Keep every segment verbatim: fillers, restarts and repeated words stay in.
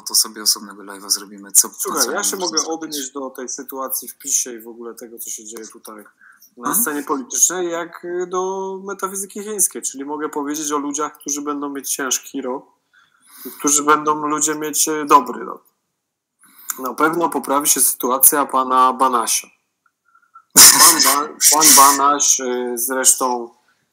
to sobie osobnego live'a zrobimy. Co, Słuchaj, ja się mogę odnieść do tej sytuacji w PiSie i w ogóle tego, co się dzieje tutaj na scenie politycznej, jak do metafizyki chińskiej, czyli mogę powiedzieć o ludziach, którzy będą mieć ciężki rok i którzy będą ludzie mieć dobry rok. Na pewno poprawi się sytuacja pana Banasia. Pan, ba, pan Banaś zresztą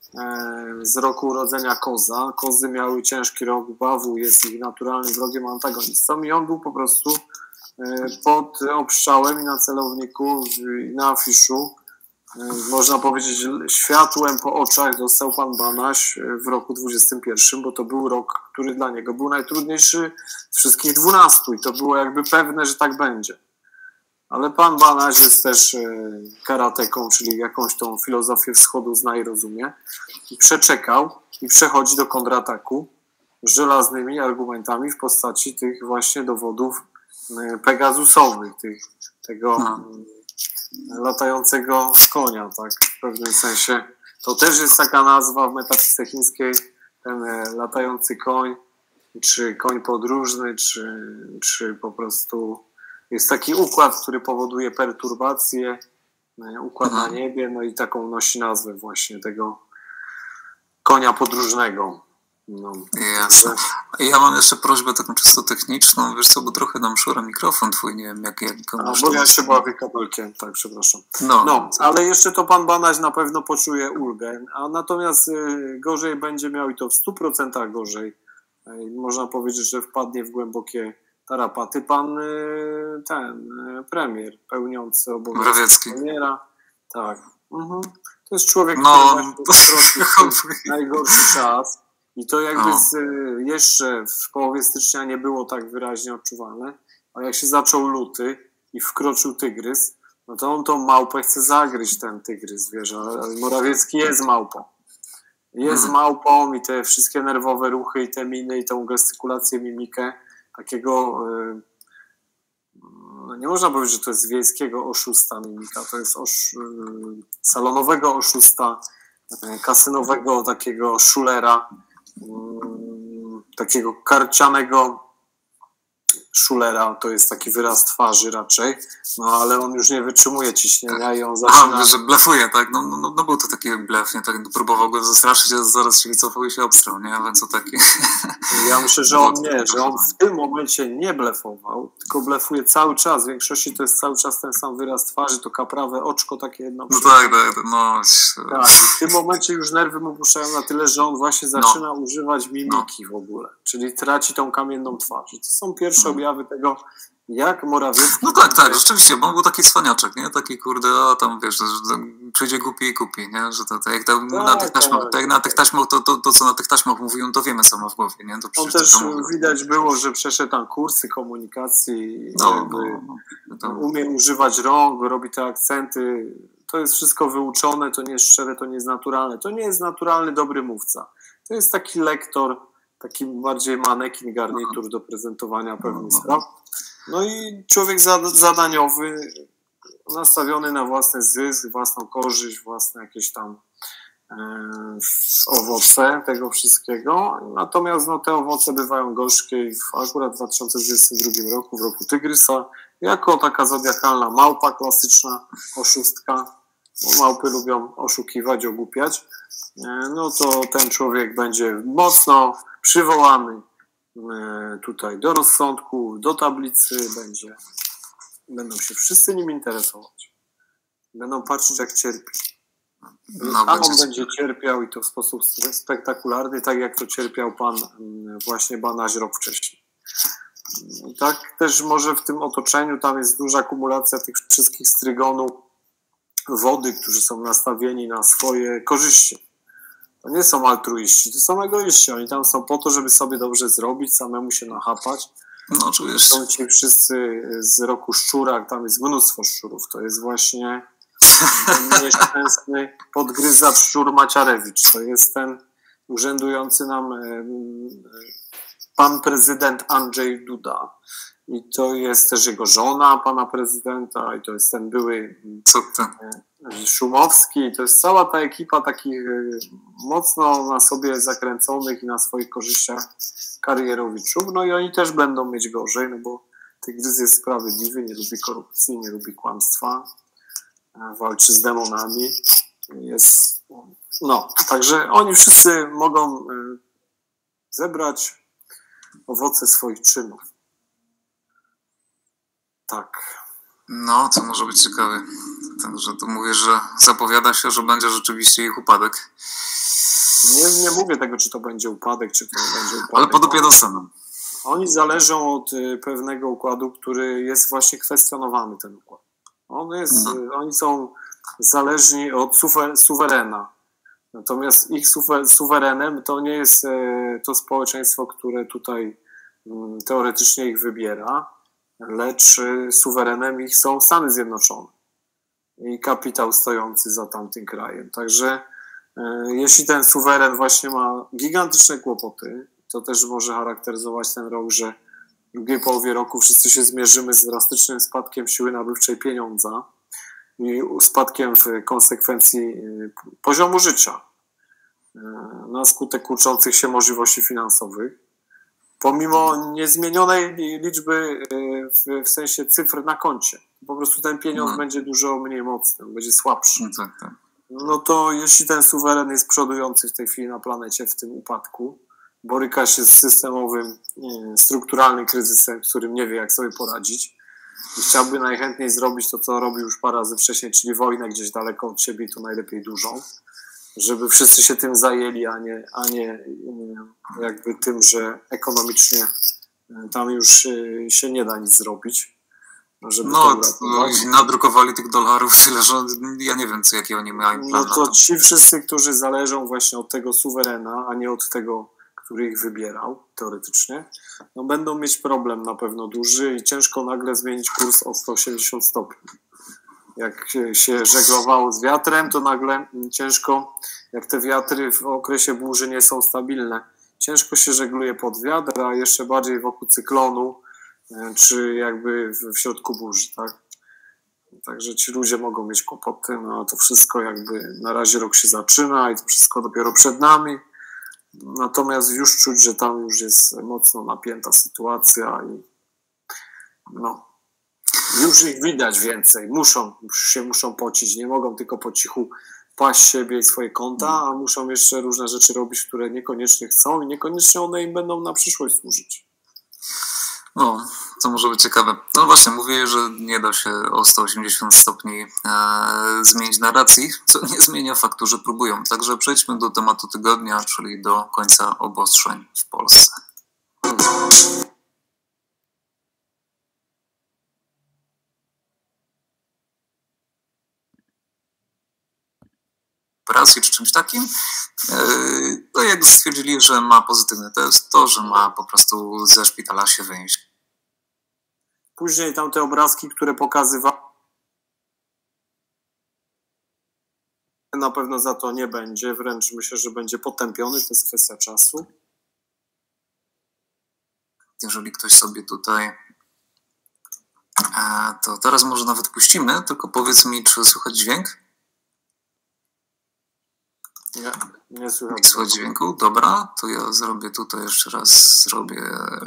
z roku urodzenia koza. Kozy miały ciężki rok, Bawu jest ich naturalnym wrogiem, antagonistą i on był po prostu pod obstrzałem i na celowniku i na afiszu, można powiedzieć światłem po oczach dostał pan Banaś w roku dwudziestym pierwszym, bo to był rok, który dla niego był najtrudniejszy z wszystkich dwunastu i to było jakby pewne, że tak będzie. Ale pan Banaś jest też karateką, czyli jakąś tą filozofię wschodu zna i rozumie i przeczekał i przechodzi do kontrataku z żelaznymi argumentami w postaci tych właśnie dowodów pegasusowych, tych, tego no. latającego konia, tak, w pewnym sensie. To też jest taka nazwa w metafizyce chińskiej, ten latający koń, czy koń podróżny, czy, czy po prostu jest taki układ, który powoduje perturbacje, układ mhm. na niebie, no i taką nosi nazwę właśnie tego konia podróżnego. No. Jasne. Ja mam jeszcze prośbę taką czysto techniczną, wiesz co, bo trochę nam szura mikrofon twój, nie wiem jak... jak A, bo ja się bawię kabelkiem, tak, przepraszam. No, no ale jeszcze to pan Banaś na pewno poczuje ulgę, a natomiast y, gorzej będzie miał i to w stu procentach gorzej. Y, można powiedzieć, że wpadnie w głębokie tarapaty pan y, ten y, premier pełniący obowiązki premiera. Tak. Mhm. To jest człowiek, no, który ma najgorszy czas. I to jakby z, jeszcze w połowie stycznia nie było tak wyraźnie odczuwalne, a jak się zaczął luty i wkroczył tygrys, no to on tą małpę chce zagryźć, ten tygrys, wiesz, ale Morawiecki jest małpą. Jest małpą i te wszystkie nerwowe ruchy i te miny i tą gestykulację, mimikę takiego, no nie można powiedzieć, że to jest wiejskiego oszusta mimika, to jest osz, salonowego oszusta, kasynowego takiego szulera, takiego karcianego szulera, to jest taki wyraz twarzy raczej, no ale on już nie wytrzymuje ciśnienia i on zaczyna... A, że blefuje, tak? No, no, no był to taki blef, nie? Tak, próbował go zastraszyć, a zaraz się wycofał i się obstrał, nie? Więc to taki... Ja myślę, że on nie, że on w tym momencie nie blefował, tylko blefuje cały czas, w większości to jest cały czas ten sam wyraz twarzy, to kaprawe oczko takie jedno... No tak, tak, no... Tak, i w tym momencie już nerwy mu puszczają na tyle, że on właśnie zaczyna no. używać mimiki no. w ogóle, czyli traci tą kamienną twarz. I to są pierwsze objawy tego, jak Morawiecki... No tak, tak, rzeczywiście, bo on był taki cwaniaczek, nie? Taki kurde, a tam wiesz, że przyjdzie głupi i kupi, nie? Że to, to jak to, tak, na tych taśmach, tak, jak na tych taśmach, to, to, to co na tych taśmach mówią, to wiemy, co ma w głowie, nie? To on też to widać było, że przeszedł tam kursy komunikacji, no, no, no, to... umie używać rąk, robi te akcenty, to jest wszystko wyuczone, to nie jest szczere, to nie jest naturalne, to nie jest naturalny, dobry mówca. To jest taki lektor, taki bardziej manekin, garnitur do prezentowania pewnych spraw. No i człowiek zadaniowy, nastawiony na własny zysk, własną korzyść, własne jakieś tam e, owoce tego wszystkiego. Natomiast no, te owoce bywają gorzkie i w, akurat w dwa tysiące dwudziestym drugim roku, w roku tygrysa, jako taka zodiakalna małpa klasyczna, oszustka, bo małpy lubią oszukiwać, ogłupiać, e, no to ten człowiek będzie mocno przywołany tutaj do rozsądku, do tablicy, będzie, będą się wszyscy nim interesować. Będą patrzeć, jak cierpi. No, a on będzie cierpiał i to w sposób spektakularny, tak jak to cierpiał pan właśnie Banaś rok wcześniej. I tak też może w tym otoczeniu tam jest duża kumulacja tych wszystkich strygonów wody, którzy są nastawieni na swoje korzyści. To nie są altruiści, to są egoiści. Oni tam są po to, żeby sobie dobrze zrobić, samemu się nachapać. No, czujesz. Są ci wszyscy z roku szczura, tam jest mnóstwo szczurów. To jest właśnie ten nieszczęsny podgryzacz szczur Maciarewicz. To jest ten urzędujący nam pan prezydent Andrzej Duda. I to jest też jego żona pana prezydenta i to jest ten były Szumowski. To jest cała ta ekipa takich mocno na sobie zakręconych i na swoich korzyściach karierowiczów. No i oni też będą mieć gorzej, no bo Tygrys jest sprawiedliwy, nie lubi korupcji, nie lubi kłamstwa, walczy z demonami. Jest, no, także oni wszyscy mogą zebrać owoce swoich czynów. Tak. No, to może być ciekawe. Także tu mówię, że zapowiada się, że będzie rzeczywiście ich upadek. Nie, nie mówię tego, czy to będzie upadek, czy to nie będzie upadek. Ale po dupie dostaną. Oni zależą od pewnego układu, który jest właśnie kwestionowany, ten układ. On jest, no. Oni są zależni od suwer, suwerena. Natomiast ich suwer, suwerenem to nie jest to społeczeństwo, które tutaj teoretycznie ich wybiera, lecz suwerenem ich są Stany Zjednoczone i kapitał stojący za tamtym krajem. Także jeśli ten suweren właśnie ma gigantyczne kłopoty, to też może charakteryzować ten rok, że w drugiej połowie roku wszyscy się zmierzymy z drastycznym spadkiem siły nabywczej pieniądza i spadkiem w konsekwencji poziomu życia na skutek kurczących się możliwości finansowych. Pomimo niezmienionej liczby w, w sensie cyfr na koncie. Po prostu ten pieniądz no. będzie dużo mniej mocny, będzie słabszy. No, tak, tak. No to jeśli ten suweren jest przodujący w tej chwili na planecie w tym upadku, boryka się z systemowym, nie, strukturalnym kryzysem, z którym nie wie, jak sobie poradzić i chciałby najchętniej zrobić to, co robił już parę razy wcześniej, czyli wojnę gdzieś daleko od siebie i to najlepiej dużą, żeby wszyscy się tym zajęli, a nie, a nie jakby tym, że ekonomicznie tam już się nie da nic zrobić. Żeby no, no nadrukowali tych dolarów tyle, że ja nie wiem, co, jakie oni mają plan. No to ci wszyscy, którzy zależą właśnie od tego suwerena, a nie od tego, który ich wybierał, teoretycznie, no będą mieć problem na pewno duży i ciężko nagle zmienić kurs o sto osiemdziesiąt stopni. Jak się żeglowało z wiatrem, to nagle ciężko, jak te wiatry w okresie burzy nie są stabilne, ciężko się żegluje pod wiatr, a jeszcze bardziej wokół cyklonu, czy jakby w środku burzy, tak? Także ci ludzie mogą mieć kłopoty, no a to wszystko jakby na razie rok się zaczyna i to wszystko dopiero przed nami. Natomiast już czuć, że tam już jest mocno napięta sytuacja i no, już ich widać więcej. Muszą, się muszą pocić, nie mogą tylko po cichu paść siebie i swoje konta, a muszą jeszcze różne rzeczy robić, które niekoniecznie chcą i niekoniecznie one im będą na przyszłość służyć. No, to może być ciekawe. No właśnie, mówię, że nie da się o sto osiemdziesiąt stopni e, zmienić narracji, co nie zmienia faktu, że próbują. Także przejdźmy do tematu tygodnia, czyli do końca obostrzeń w Polsce. Operacji czy czymś takim, to jak stwierdzili, że ma pozytywny test, to że ma po prostu ze szpitala się wynieść. Później tam te obrazki, które pokazywały, na pewno za to nie będzie, wręcz myślę, że będzie potępiony, to jest kwestia czasu. Jeżeli ktoś sobie tutaj, to teraz może nawet puścimy, tylko powiedz mi, czy słychać dźwięk? Nie, nie słychać. Nie słychać dźwięku? Dobra, to ja zrobię tutaj jeszcze raz, zrobię...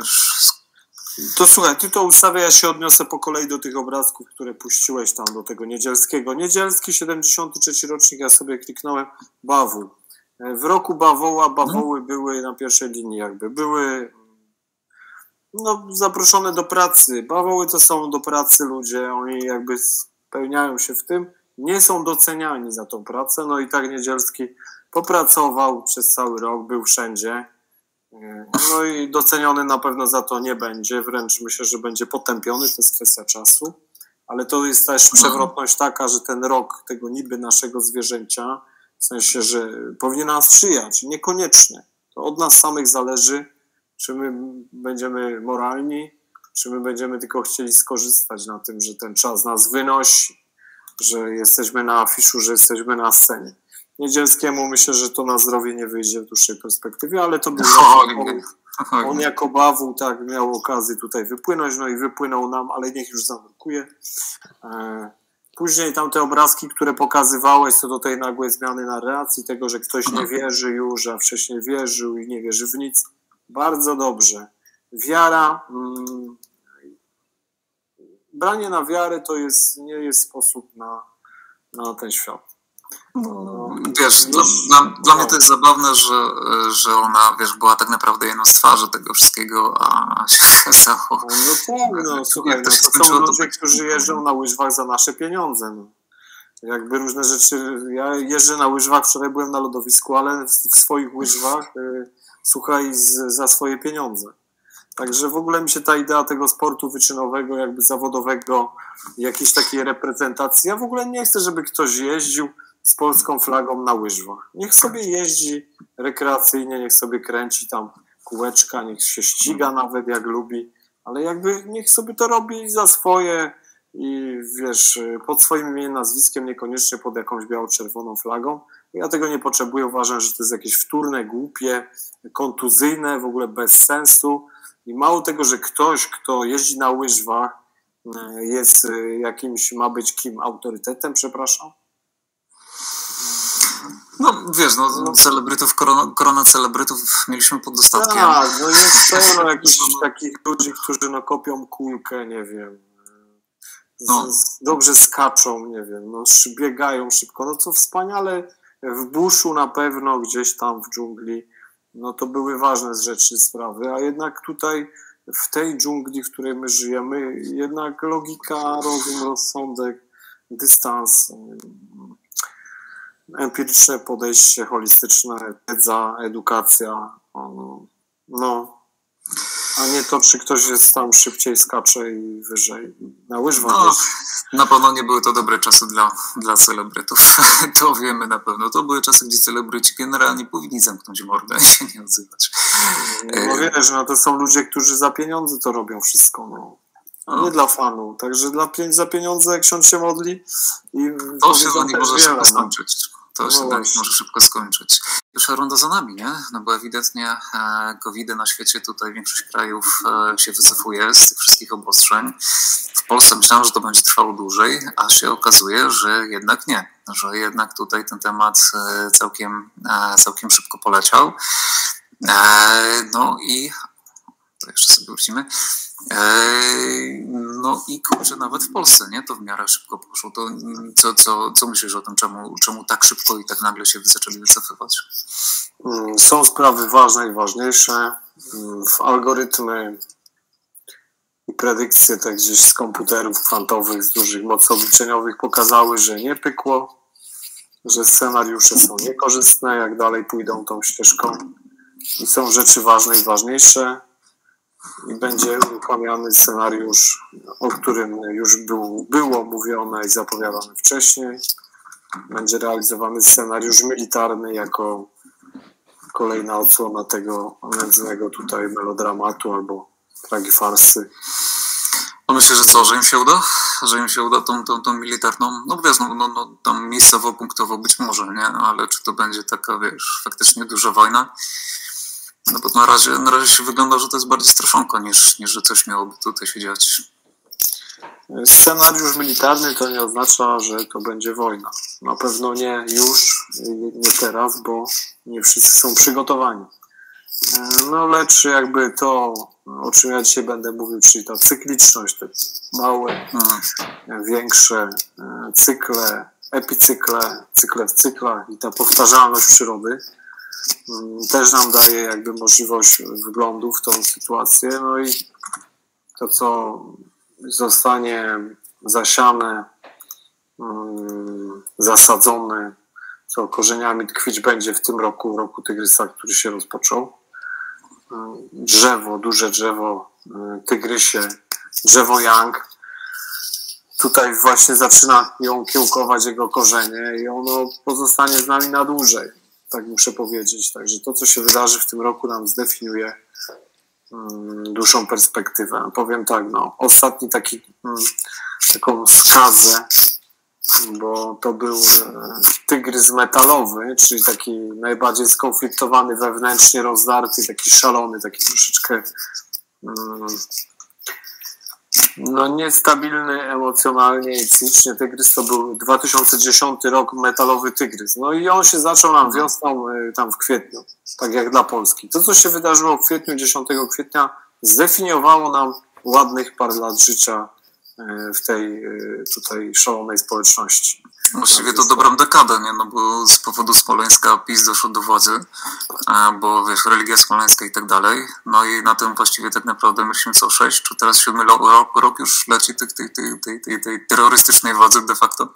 To słuchaj, ty to ustawiaj, ja się odniosę po kolei do tych obrazków, które puściłeś tam, do tego Niedzielskiego. Niedzielski, siedemdziesiąty trzeci rocznik, ja sobie kliknąłem, Bawół. W roku Bawoła, Bawoły hmm. były na pierwszej linii jakby, były no, zaproszone do pracy. Bawoły to są do pracy ludzie, oni jakby spełniają się w tym, nie są doceniani za tą pracę, no i tak Niedzielski popracował przez cały rok, był wszędzie, no i doceniony na pewno za to nie będzie, wręcz myślę, że będzie potępiony, to jest kwestia czasu, ale to jest też przewrotność taka, że ten rok tego niby naszego zwierzęcia, w sensie, że powinien nas sprzyjać, niekoniecznie, to od nas samych zależy, czy my będziemy moralni, czy my będziemy tylko chcieli skorzystać na tym, że ten czas nas wynosi, że jesteśmy na afiszu, że jesteśmy na scenie. Niedzielskiemu myślę, że to na zdrowie nie wyjdzie w dłuższej perspektywie, ale to był no, rok Bawołów. On jako Bawuł tak miał okazję tutaj wypłynąć, no i wypłynął nam, ale niech już zanurkuje. Później tam te obrazki, które pokazywałeś co do tej nagłej zmiany narracji, tego, że ktoś nie wierzy już, a wcześniej wierzył i nie wierzy w nic. Bardzo dobrze. Wiara, mm, branie na wiarę to jest, nie jest sposób na, na ten świat. No, wiesz, dla, dla, dla mnie to jest zabawne, że, że ona, wiesz, była tak naprawdę jedną z twarzy tego wszystkiego, a się okazało... No, no tak, no słuchaj, no, to są ludzie, którzy jeżdżą na łyżwach za nasze pieniądze. No. Jakby różne rzeczy... Ja jeżdżę na łyżwach, wczoraj byłem na lodowisku, ale w, w swoich łyżwach, y, słuchaj, z, za swoje pieniądze. Także w ogóle mi się ta idea tego sportu wyczynowego, jakby zawodowego, jakiejś takiej reprezentacji, ja w ogóle nie chcę, żeby ktoś jeździł z polską flagą na łyżwach. Niech sobie jeździ rekreacyjnie, niech sobie kręci tam kółeczka, niech się ściga nawet jak lubi, ale jakby niech sobie to robi za swoje i wiesz, pod swoim imieniem, nazwiskiem, niekoniecznie pod jakąś biało-czerwoną flagą. Ja tego nie potrzebuję, uważam, że to jest jakieś wtórne, głupie, kontuzyjne, w ogóle bez sensu i mało tego, że ktoś, kto jeździ na łyżwach jest jakimś, ma być kim, autorytetem, przepraszam. No wiesz, no celebrytów, korona, korona celebrytów mieliśmy pod dostatkiem. Tak, no jest pełno jakichś takich ludzi, którzy no kopią kulkę, nie wiem, z, no. z, dobrze skaczą, nie wiem, no biegają szybko, no co wspaniale w buszu na pewno, gdzieś tam w dżungli, no to były ważne rzeczy, sprawy, a jednak tutaj w tej dżungli, w której my żyjemy, jednak logika, rozum, rozsądek, dystans, empiryczne podejście, holistyczne, wiedza, edukacja, no, a nie to, czy ktoś jest tam szybciej, skacze i wyżej na łyżwach. No, na pewno nie były to dobre czasy dla, dla celebrytów, to wiemy na pewno. To były czasy, gdzie celebryci generalnie powinni zamknąć mordę i się nie odzywać. No wiesz, no to są ludzie, którzy za pieniądze to robią wszystko, no. A nie dla fanu. Także dla, za pieniądze, jak ksiądz się modli i to się dla nich może szybko skończyć. To no się dla nich może szybko skończyć. Pierwsza runda za nami, nie? No bo ewidentnie e, kowid na świecie, tutaj większość krajów e, się wycofuje z tych wszystkich obostrzeń. W Polsce myślałem, że to będzie trwało dłużej, a się okazuje, że jednak nie. Że jednak tutaj ten temat e, całkiem, e, całkiem szybko poleciał. E, no i to jeszcze sobie wrócimy. No i kurczę, nawet w Polsce, nie? To w miarę szybko poszło. To co, co, co myślisz o tym, czemu, czemu tak szybko i tak nagle się zaczęli wycofywać? Są sprawy ważne i ważniejsze. W algorytmy i predykcje te gdzieś z komputerów kwantowych, z dużych mocy obliczeniowych pokazały, że nie pykło, że scenariusze są niekorzystne, jak dalej pójdą tą ścieżką. I są rzeczy ważne i ważniejsze. I będzie uruchamiany scenariusz, o którym już był, było mówione i zapowiadane wcześniej. Będzie realizowany scenariusz militarny jako kolejna odsłona tego nędznego tutaj melodramatu albo tragifarsy. A myślę, że co, że im się uda? Że im się uda tą, tą, tą militarną, no wiesz, no, no, no tam miejscowo, punktowo być może, nie? Ale czy to będzie taka, wiesz, faktycznie duża wojna? No bo na razie, na razie się wygląda, że to jest bardziej straszonko niż, niż że coś miałoby tutaj się dziać. Scenariusz militarny to nie oznacza, że to będzie wojna. Na pewno nie już, nie teraz, bo nie wszyscy są przygotowani. No lecz jakby to, o czym ja dzisiaj będę mówił, czyli ta cykliczność, te małe, hmm. większe cykle, epicykle, cykle w cyklach i ta powtarzalność przyrody też nam daje jakby możliwość wglądu w tą sytuację. No i to, co zostanie zasiane, zasadzone, co korzeniami tkwić będzie w tym roku, roku tygrysa, który się rozpoczął. Drzewo, duże drzewo, tygrysie, drzewo Yang. Tutaj właśnie zaczyna ją kiełkować jego korzenie i ono pozostanie z nami na dłużej. Tak muszę powiedzieć. Także to, co się wydarzy w tym roku, nam zdefiniuje um, dłuższą perspektywę. Powiem tak, no, ostatni taki, um, taką skazę bo to był tygrys metalowy, czyli taki najbardziej skonfliktowany wewnętrznie, rozdarty, taki szalony, taki troszeczkę no niestabilny emocjonalnie i psychicznie tygrys. To był dwa tysiące dziesiąty rok, metalowy tygrys. No i on się zaczął nam wiosną tam w kwietniu, tak jak dla Polski. To, co się wydarzyło w kwietniu, dziesiątego kwietnia, zdefiniowało nam ładnych parę lat życia w tej tutaj szalonej społeczności. Właściwie to dobrą dekadę, nie? No bo z powodu Smoleńska PiS doszło do władzy, bo wiesz, religia smoleńska i tak dalej. No i na tym właściwie tak naprawdę myślimy co sześć, czy teraz siódmy rok, rok już leci tej, tej, tej, tej, tej, tej terrorystycznej władzy de facto.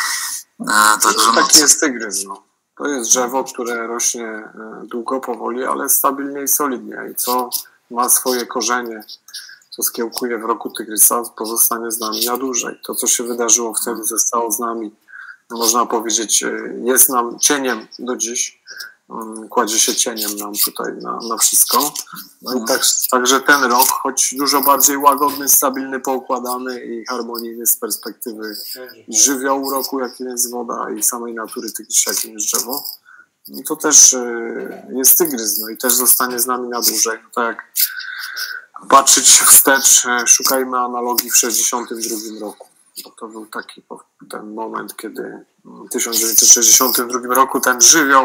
Także no, taki jest tygrys, no. To jest drzewo, które rośnie długo, powoli, ale stabilnie i solidnie. I co ma swoje korzenie, co skiełkuje w roku tygrysa, pozostanie z nami na dłużej. To, co się wydarzyło wtedy, zostało z nami, można powiedzieć, jest nam cieniem do dziś. Kładzie się cieniem nam tutaj na, na wszystko. No i tak, także ten rok, choć dużo bardziej łagodny, stabilny, poukładany i harmonijny z perspektywy żywiołu roku, jakim jest woda i samej natury tygrysa, jakim jest drzewo, no to też jest tygrys, no i też zostanie z nami na dłużej. No tak jak patrzeć wstecz, szukajmy analogii w sześćdziesiątym drugim roku. Bo to był taki ten moment, kiedy w tysiąc dziewięćset sześćdziesiątym drugim roku ten żywioł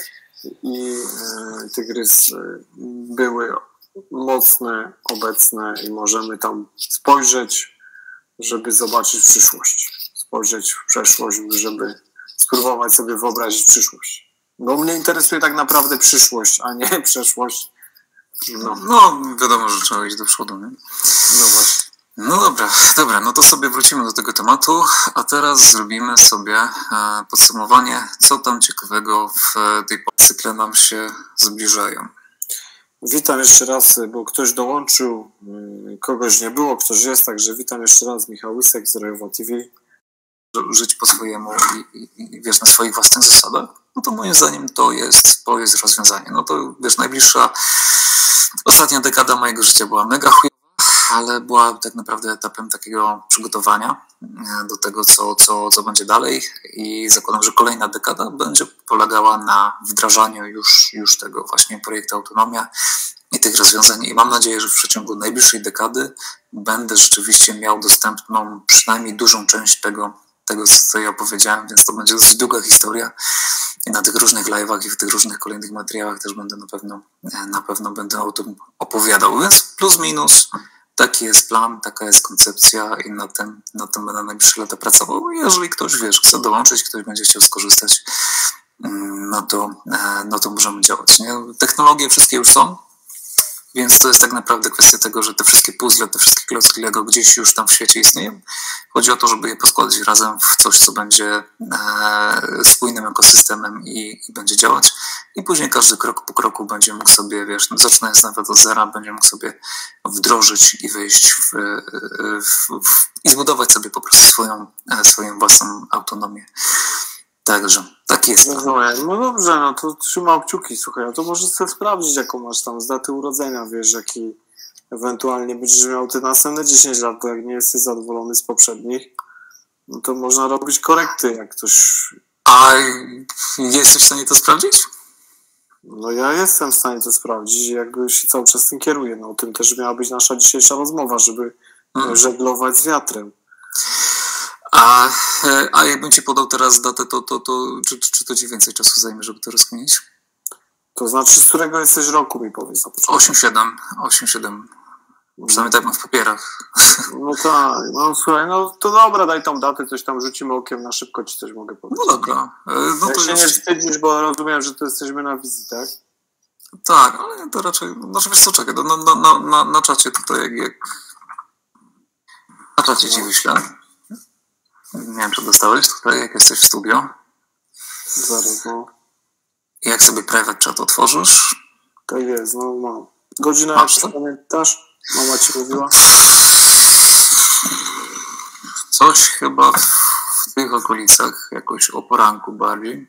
i tygrys były mocne, obecne i możemy tam spojrzeć, żeby zobaczyć przyszłość. Spojrzeć w przeszłość, żeby spróbować sobie wyobrazić przyszłość. Bo mnie interesuje tak naprawdę przyszłość, a nie przeszłość. No, no wiadomo, że trzeba iść do przodu, nie? No właśnie. No dobra, dobra, no to sobie wrócimy do tego tematu, a teraz zrobimy sobie podsumowanie, co tam ciekawego w tej cykle nam się zbliżają. Witam jeszcze raz, bo ktoś dołączył, kogoś nie było, ktoś jest, także witam jeszcze raz, Michał Łysek z Rojowa T V. Żyć po swojemu i, i, i wiesz, na swoich własnych zasadach, no to moim zdaniem to jest, to jest rozwiązanie. No to wiesz, najbliższa, ostatnia dekada mojego życia była mega chujowa, ale była tak naprawdę etapem takiego przygotowania do tego, co, co, co będzie dalej i zakładam, że kolejna dekada będzie polegała na wdrażaniu już, już tego właśnie projektu Autonomia i tych rozwiązań i mam nadzieję, że w przeciągu najbliższej dekady będę rzeczywiście miał dostępną przynajmniej dużą część tego, tego co ja opowiedziałem, więc to będzie dosyć długa historia i na tych różnych live'ach i w tych różnych kolejnych materiałach też będę na pewno, na pewno będę o tym opowiadał, więc plus minus taki jest plan, taka jest koncepcja i na tym, na tym będę najbliższe lata pracował. Jeżeli ktoś, wiesz, chce dołączyć, ktoś będzie chciał skorzystać, no to, no to możemy działać. Nie? Technologie wszystkie już są, więc to jest tak naprawdę kwestia tego, że te wszystkie puzzle, te wszystkie klocki Lego gdzieś już tam w świecie istnieją. Chodzi o to, żeby je poskładać razem w coś, co będzie e, spójnym ekosystemem i, i będzie działać. I później każdy krok po kroku będzie mógł sobie, wiesz, zaczynając nawet od zera, będzie mógł sobie wdrożyć i wejść w, w, w, i zbudować sobie po prostu swoją, swoją własną autonomię. Także tak jest. No, no dobrze, no to trzymam kciuki, słuchaj, a to możesz sobie sprawdzić, jaką masz tam z daty urodzenia, wiesz, jaki ewentualnie będziesz miał te następne dziesięć lat, bo jak nie jesteś zadowolony z poprzednich, no to można robić korekty, jak ktoś... A jesteś w stanie to sprawdzić? No ja jestem w stanie to sprawdzić i jakby się cały czas tym kieruję, no o tym też miała być nasza dzisiejsza rozmowa, żeby hmm. żeglować z wiatrem. A, a jakbym ci podał teraz datę, to, to, to czy, czy to ci więcej czasu zajmie, żeby to rozkminić? To znaczy, z którego jesteś roku, mi powiedz. osiem siedem. osiem siedem. Przynajmniej tak mam w papierach. No tak, no słuchaj, no to dobra, daj tą datę, coś tam rzucimy okiem na szybko, ci coś mogę powiedzieć. No dobra. No to się nie wstydzisz, bo rozumiem, że to jesteśmy na wizji, tak? Tak, ale to raczej, no wiesz co, czekaj, na, na, na, na, na czacie tutaj, jak, jak na czacie ci wyślę. Nie wiem, czy dostałeś tutaj, jak jesteś w studio. Zaraz, no. I jak sobie private chat otworzysz. Tak jest, no mam. Godzina, jak pamiętasz? Mama ci mówiła? Coś chyba w, w tych okolicach, jakoś o poranku bardziej.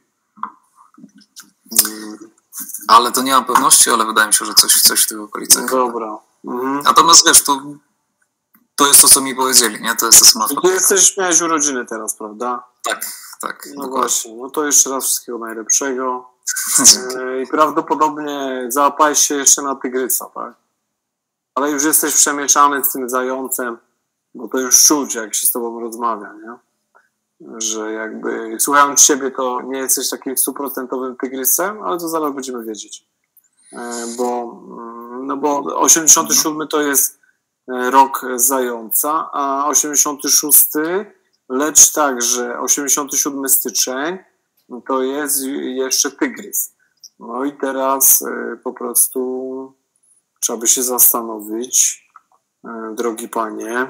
Hmm. Ale to nie mam pewności, ale wydaje mi się, że coś, coś w tych okolicach. Dobra. Mhm. Natomiast wiesz, to, to jest to, co mi powiedzieli, nie? To jest to, co ma... Ty jesteś, miałeś urodziny teraz, prawda? Tak, tak. No dokładnie. właśnie, no to jeszcze raz wszystkiego najlepszego. I prawdopodobnie załapałeś się jeszcze na tygrysa, tak? Ale już jesteś przemieszany z tym zającem, bo to już czuć, jak się z tobą rozmawia, nie? Że jakby słuchając ciebie, to nie jesteś takim stuprocentowym tygrysem, ale to zaraz będziemy wiedzieć. Bo, no bo osiemdziesiąty siódmy to jest rok zająca, a osiemdziesiąty szósty, lecz także osiemdziesiąty siódmy styczeń to jest jeszcze tygrys. No i teraz po prostu trzeba by się zastanowić, drogi panie,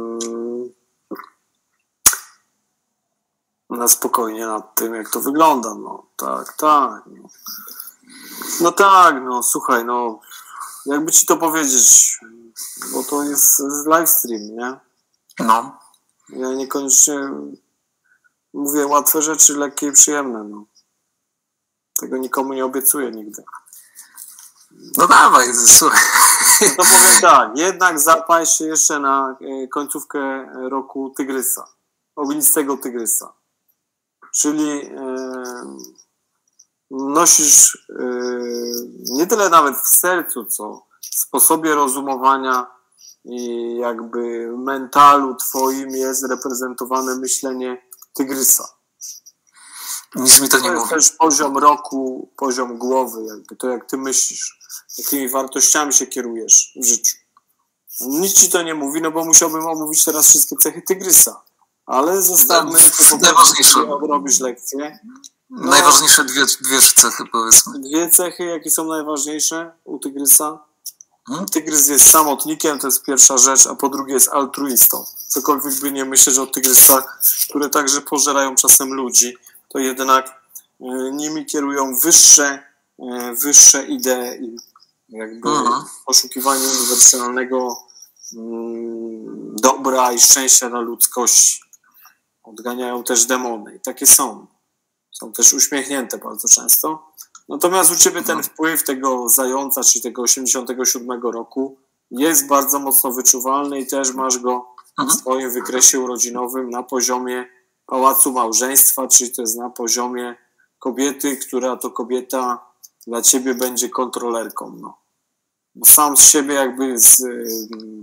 na spokojnie nad tym, jak to wygląda. No tak, tak. No, no tak, no słuchaj, no jakby ci to powiedzieć, bo to jest livestream, nie? No. Ja niekoniecznie mówię łatwe rzeczy, lekkie i przyjemne, no. Tego nikomu nie obiecuję nigdy. No dawaj, słuchaj. No to powiem tak, jednak zapaj się jeszcze na końcówkę roku tygrysa, ognistego tygrysa. Czyli yy, nosisz yy, nie tyle nawet w sercu, co w sposobie rozumowania i jakby mentalu twoim jest reprezentowane myślenie tygrysa. Nic mi to nie To jest mówi. też poziom roku, poziom głowy, jakby to jak ty myślisz, jakimi wartościami się kierujesz w życiu. Nic ci to nie mówi, no bo musiałbym omówić teraz wszystkie cechy tygrysa. Ale zostawmy, to najważniejsze. Robisz lekcję. No, najważniejsze dwie, dwie cechy, powiedzmy. Dwie cechy, jakie są najważniejsze u tygrysa? Hmm? Tygrys jest samotnikiem, to jest pierwsza rzecz, a po drugie jest altruistą. Cokolwiek by nie myśleć o tygrysach, które także pożerają czasem ludzi, to jednak y, nimi kierują wyższe, y, wyższe idee, jakby uh-huh. poszukiwanie uniwersalnego y, dobra i szczęścia dla ludzkości. Odganiają też demony i takie są. Są też uśmiechnięte bardzo często. Natomiast u ciebie ten wpływ tego zająca, czyli tego osiemdziesiątego siódmego roku jest bardzo mocno wyczuwalny i też masz go w swoim wykresie urodzinowym na poziomie pałacu małżeństwa, czyli to jest na poziomie kobiety, która to kobieta dla ciebie będzie kontrolerką. No. Bo sam z siebie jakby z yy,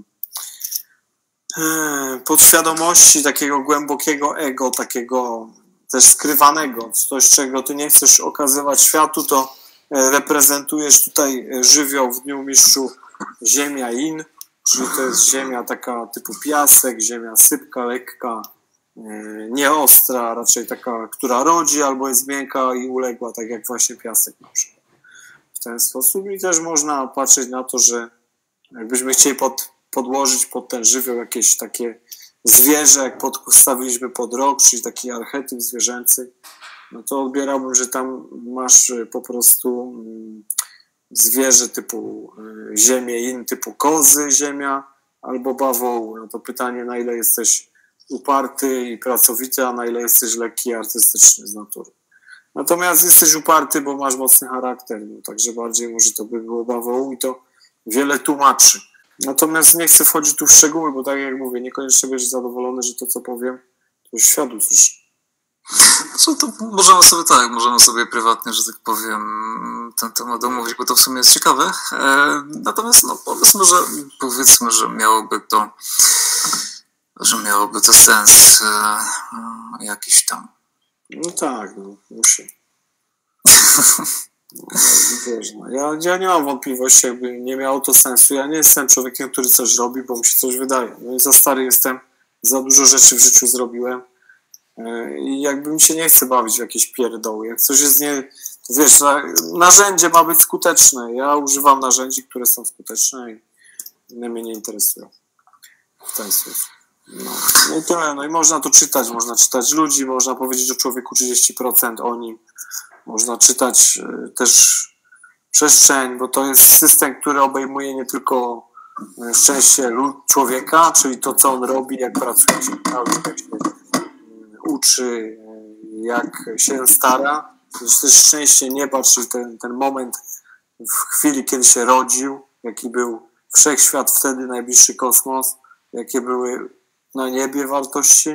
podświadomości takiego głębokiego ego, takiego też skrywanego, coś czego ty nie chcesz okazywać światu, to reprezentujesz tutaj żywioł w dniu mistrzu ziemia in, czyli to jest ziemia taka typu piasek, ziemia sypka, lekka, nieostra, raczej taka, która rodzi albo jest miękka i uległa, tak jak właśnie piasek na przykład. W ten sposób i też można patrzeć na to, że jakbyśmy chcieli pod, podłożyć pod ten żywioł jakieś takie zwierzę, jak podstawiliśmy pod rok, czyli taki archetyp zwierzęcy, no to odbierałbym, że tam masz po prostu zwierzę typu ziemię in, typu kozy, ziemia albo bawoły. No to pytanie, na ile jesteś uparty i pracowity, a na ile jesteś lekki i artystyczny z natury. Natomiast jesteś uparty, bo masz mocny charakter, no, także bardziej może to by było bawołu i to wiele tłumaczy. Natomiast nie chcę wchodzić tu w szczegóły, bo tak jak mówię, niekoniecznie będziesz zadowolony, że to, co powiem, to już świat usłyszy. Co to możemy sobie tak, możemy sobie prywatnie, że tak powiem, ten temat omówić, bo to w sumie jest ciekawe. E, natomiast no powiedzmy, że powiedzmy, że miałoby to, że miałoby to sens e, jakiś tam. No tak, no musi. No, wiesz, no. ja, ja nie mam wątpliwości, jakby nie miało to sensu. Ja nie jestem człowiekiem, który coś robi, bo mu się coś wydaje. No i za stary jestem, za dużo rzeczy w życiu zrobiłem i jakby mi się nie chce bawić w jakieś pierdoły. Jak coś jest nie... Wiesz, narzędzie ma być skuteczne. Ja używam narzędzi, które są skuteczne i inne mnie nie interesują. W ten sposób. No, no i tyle. No i można to czytać. Można czytać ludzi, można powiedzieć o człowieku trzydzieści procent o nim. Można czytać też przestrzeń, bo to jest system, który obejmuje nie tylko szczęście człowieka, czyli to, co on robi, jak pracuje, jak się uczy, jak się stara. To jest też szczęście nieba, czyli ten, ten moment w chwili, kiedy się rodził, jaki był wszechświat wtedy, najbliższy kosmos, jakie były na niebie wartości,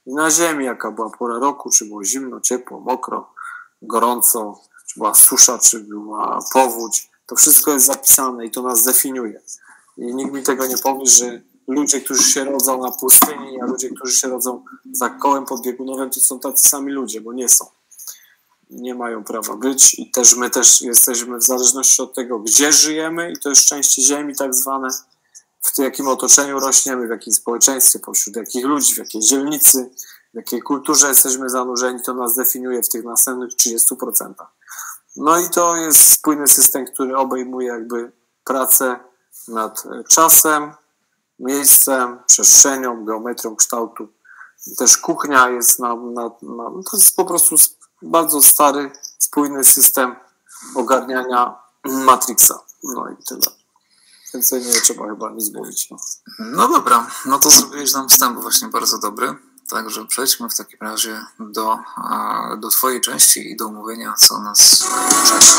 I na ziemi, jaka była pora roku, czy było zimno, ciepło, mokro, gorąco, czy była susza, czy była powódź, to wszystko jest zapisane i to nas definiuje. I nikt mi tego nie powie, że ludzie, którzy się rodzą na pustyni, a ludzie, którzy się rodzą za kołem podbiegunowym, to są tacy sami ludzie, bo nie są. Nie mają prawa być i też my też jesteśmy w zależności od tego, gdzie żyjemy i to jest części ziemi tak zwane, w jakim otoczeniu rośniemy, w jakim społeczeństwie, pośród jakich ludzi, w jakiej dzielnicy, w jakiej kulturze jesteśmy zanurzeni, to nas definiuje w tych następnych trzydziestu procentach. No i to jest spójny system, który obejmuje jakby pracę nad czasem, miejscem, przestrzenią, geometrią kształtu. Też kuchnia jest na, na, na to jest po prostu bardzo stary, spójny system ogarniania Matrixa. No i tyle. Więcej nie trzeba chyba nic mówić. No. no dobra, no to zrobiłeś nam wstęp właśnie bardzo dobry. Także przejdźmy w takim razie do, do twojej części i do omówienia, co nas czeka.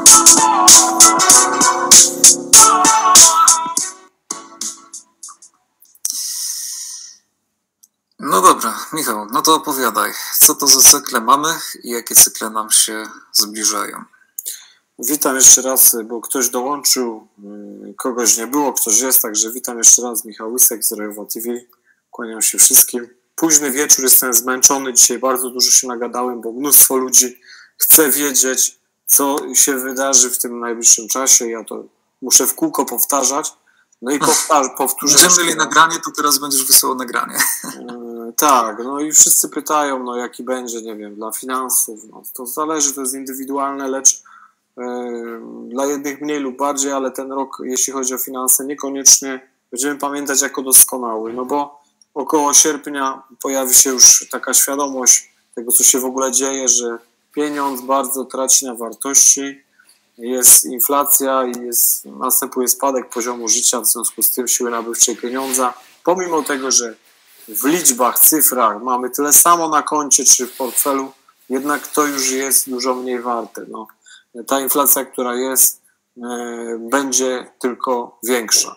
No dobra, Michał, no to opowiadaj, co to za cykle mamy i jakie cykle nam się zbliżają? Witam jeszcze raz, bo ktoś dołączył, kogoś nie było, ktoś jest, także witam jeszcze raz, Michał Łysek z Rojowa T V, kłaniam się wszystkim. Późny wieczór, jestem zmęczony, dzisiaj bardzo dużo się nagadałem, bo mnóstwo ludzi chce wiedzieć, co się wydarzy w tym najbliższym czasie, ja to muszę w kółko powtarzać, no i powtarzam, powtórzę. Będziemy mieli nagranie, to teraz będziesz wysyłał nagranie. Yy, tak, no i wszyscy pytają, no jaki będzie, nie wiem, dla finansów, no to zależy, to jest indywidualne, lecz yy, dla jednych mniej lub bardziej, ale ten rok, jeśli chodzi o finanse, niekoniecznie będziemy pamiętać jako doskonały, no bo około sierpnia pojawi się już taka świadomość tego, co się w ogóle dzieje, że pieniądz bardzo traci na wartości, jest inflacja i jest, następuje spadek poziomu życia, w związku z tym siły nabywczej pieniądza. Pomimo tego, że w liczbach, cyfrach mamy tyle samo na koncie czy w portfelu, jednak to już jest dużo mniej warte. No, ta inflacja, która jest, yy, będzie tylko większa.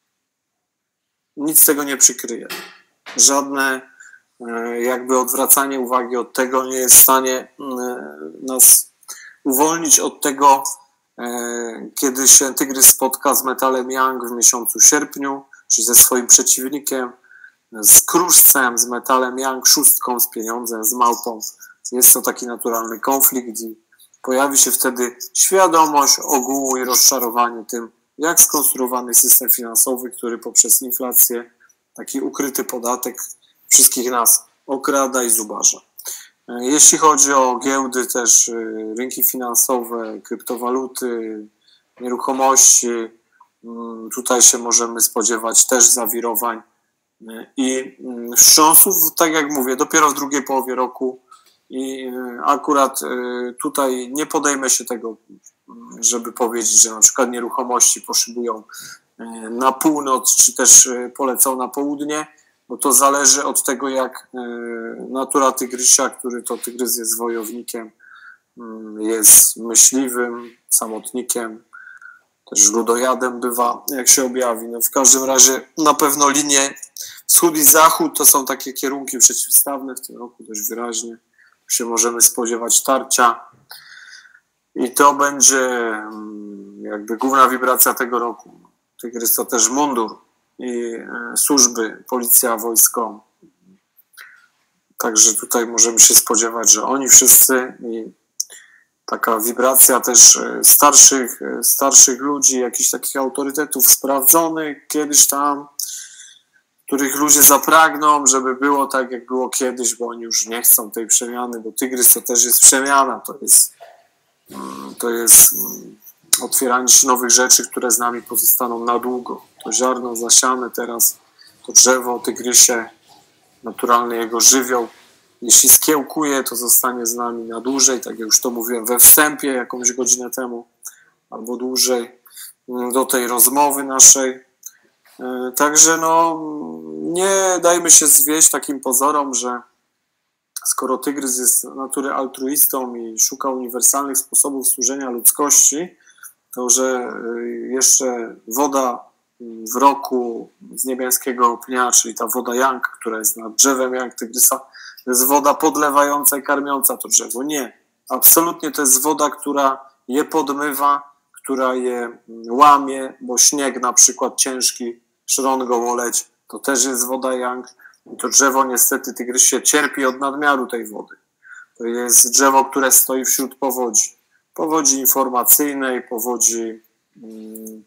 Nic tego nie przykryje. Żadne jakby odwracanie uwagi od tego nie jest w stanie nas uwolnić od tego, kiedy się tygrys spotka z metalem Yang w miesiącu sierpniu, czyli ze swoim przeciwnikiem, z kruszcem, z metalem Yang, szóstką, z pieniądzem, z małpą. Jest to taki naturalny konflikt i pojawi się wtedy świadomość ogółu i rozczarowanie tym, jak skonstruowany system finansowy, który poprzez inflację, taki ukryty podatek wszystkich nas okrada i zubaża. Jeśli chodzi o giełdy, też rynki finansowe, kryptowaluty, nieruchomości, tutaj się możemy spodziewać też zawirowań i wstrząsów, tak jak mówię, dopiero w drugiej połowie roku i akurat tutaj nie podejmę się tego, żeby powiedzieć, że na przykład nieruchomości poszybują na północ, czy też polecą na południe, bo to zależy od tego, jak natura tygrysia, który to tygrys jest wojownikiem, jest myśliwym, samotnikiem, też ludojadem bywa, jak się objawi. No w każdym razie na pewno linie wschód i zachód to są takie kierunki przeciwstawne w tym roku dość wyraźnie. Się możemy spodziewać tarcia i to będzie jakby główna wibracja tego roku. Tygrys to też mundur i służby, policja, wojsko. Także tutaj możemy się spodziewać, że oni wszyscy i taka wibracja też starszych, starszych ludzi, jakichś takich autorytetów sprawdzonych kiedyś tam, których ludzie zapragną, żeby było tak, jak było kiedyś, bo oni już nie chcą tej przemiany, bo tygrys to też jest przemiana, to jest, to jest otwieranie się nowych rzeczy, które z nami pozostaną na długo. To ziarno zasiane teraz, to drzewo o tygrysie, naturalny jego żywioł, jeśli skiełkuje, to zostanie z nami na dłużej, tak jak już to mówiłem we wstępie jakąś godzinę temu, albo dłużej do tej rozmowy naszej. Także no, nie dajmy się zwieść takim pozorom, że skoro tygrys jest natury altruistą i szuka uniwersalnych sposobów służenia ludzkości, to że jeszcze woda w roku z niebiańskiego pnia, czyli ta woda Yang, która jest nad drzewem Yang Tygrysa, to jest woda podlewająca i karmiąca to drzewo. Nie. Absolutnie to jest woda, która je podmywa, która je łamie, bo śnieg na przykład ciężki, szron gołoleć, to też jest woda Yang. I to drzewo niestety Tygrysie cierpi od nadmiaru tej wody. To jest drzewo, które stoi wśród powodzi. Powodzi informacyjnej, powodzi hmm,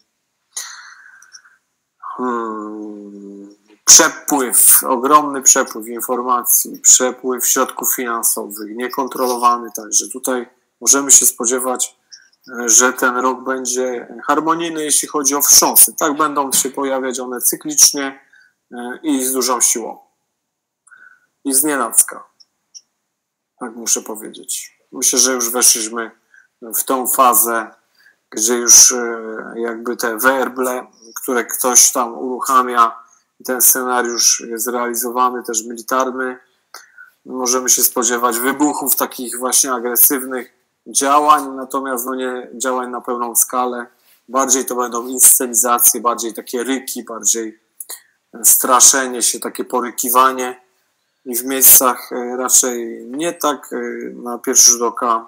hmm, przepływ, ogromny przepływ informacji, przepływ środków finansowych, niekontrolowany. Także tutaj możemy się spodziewać, że ten rok będzie harmonijny, jeśli chodzi o wstrząsy. Tak będą się pojawiać one cyklicznie i z dużą siłą. I znienacka. Tak muszę powiedzieć. Myślę, że już weszliśmy w tą fazę, gdzie już jakby te werble, które ktoś tam uruchamia, ten scenariusz jest realizowany, też militarny. Możemy się spodziewać wybuchów takich właśnie agresywnych działań, natomiast no nie działań na pełną skalę. Bardziej to będą inscenizacje, bardziej takie ryki, bardziej straszenie się, takie porykiwanie i w miejscach raczej nie tak na pierwszy rzut oka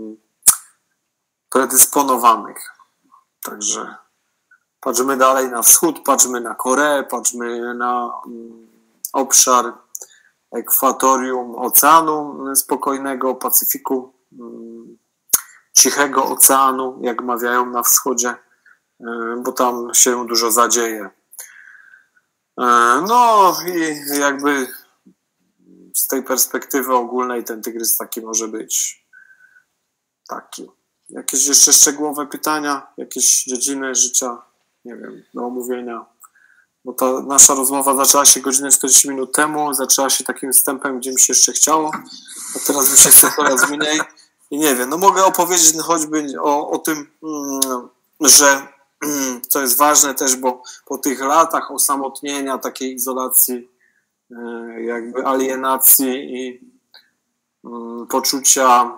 predysponowanych. Także patrzmy dalej na wschód, patrzmy na Koreę, patrzmy na obszar ekwatorium Oceanu Spokojnego, Pacyfiku, Cichego Oceanu, jak mawiają na wschodzie, bo tam się dużo zadzieje. No i jakby z tej perspektywy ogólnej ten Tygrys taki może być taki. Jakieś jeszcze szczegółowe pytania, jakieś dziedziny życia, nie wiem, do omówienia? Bo ta nasza rozmowa zaczęła się godzinę czterdzieści minut temu, zaczęła się takim wstępem, gdzie mi się jeszcze chciało, a teraz mi się chce coraz mniej i nie wiem, no mogę opowiedzieć choćby o, o tym, że co jest ważne też, bo po tych latach osamotnienia, takiej izolacji, jakby alienacji i poczucia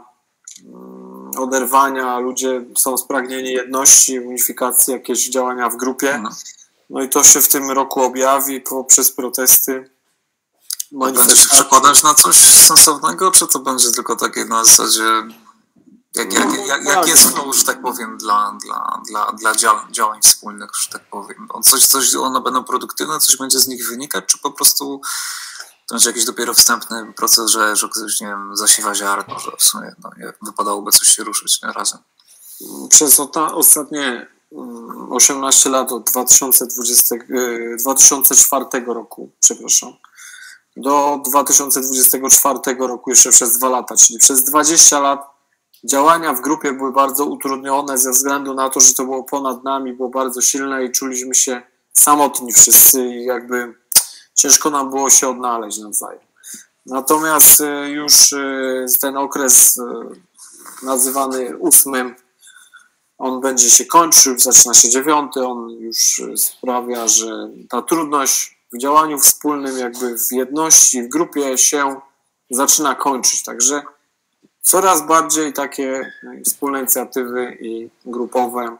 oderwania, ludzie są spragnieni jedności, unifikacji, jakieś działania w grupie. No i to się w tym roku objawi poprzez protesty. Będzie się przekładać na coś sensownego, czy to będzie tylko takie na zasadzie, jak, jak, jak, jak jest to, że tak powiem, dla, dla, dla, dla działań wspólnych, że tak powiem? Coś, coś one będą produktywne, coś będzie z nich wynikać, czy po prostu to będzie jakiś dopiero wstępny proces, że, że ktoś, nie wiem, zasiewa ziarno, że w sumie no, nie, wypadałoby coś się ruszyć nie, razem? Przez ostatnie osiemnaście lat od dwa tysiące dwudziestego, dwa tysiące czwartego roku, przepraszam, do dwa tysiące dwudziestego czwartego roku jeszcze przez dwa lata, czyli przez dwadzieścia lat działania w grupie były bardzo utrudnione ze względu na to, że to było ponad nami, było bardzo silne i czuliśmy się samotni wszyscy i jakby ciężko nam było się odnaleźć nawzajem. Natomiast już ten okres nazywany ósmym, on będzie się kończył, zaczyna się dziewiąty, on już sprawia, że ta trudność w działaniu wspólnym, jakby w jedności, w grupie się zaczyna kończyć. Także coraz bardziej takie wspólne inicjatywy i grupowe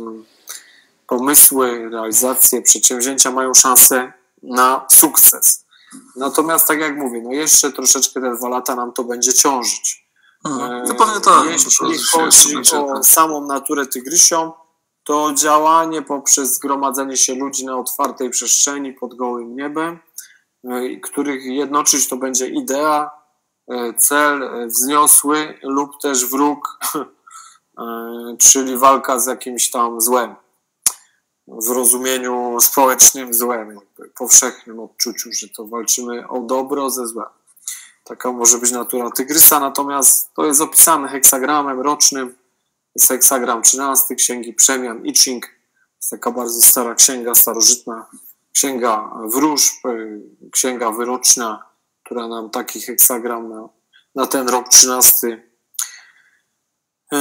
pomysły, realizacje, przedsięwzięcia mają szansę na sukces. Natomiast tak jak mówię, no jeszcze troszeczkę te dwa lata nam to będzie ciążyć. No pewnie tak. Jeśli chodzi o samą naturę tygrysią, to działanie poprzez zgromadzenie się ludzi na otwartej przestrzeni pod gołym niebem, których jednoczyć to będzie idea, cel wzniosły lub też wróg, czyli walka z jakimś tam złem, w rozumieniu społecznym złem, jakby powszechnym odczuciu, że to walczymy o dobro ze złem. Taka może być natura tygrysa, natomiast to jest opisane heksagramem rocznym. Jest heksagram trzynasty Księgi Przemian I Ching. Jest taka bardzo stara księga, starożytna księga wróżb, księga wyroczna, która nam taki heksagram na, na ten rok trzynasty yy,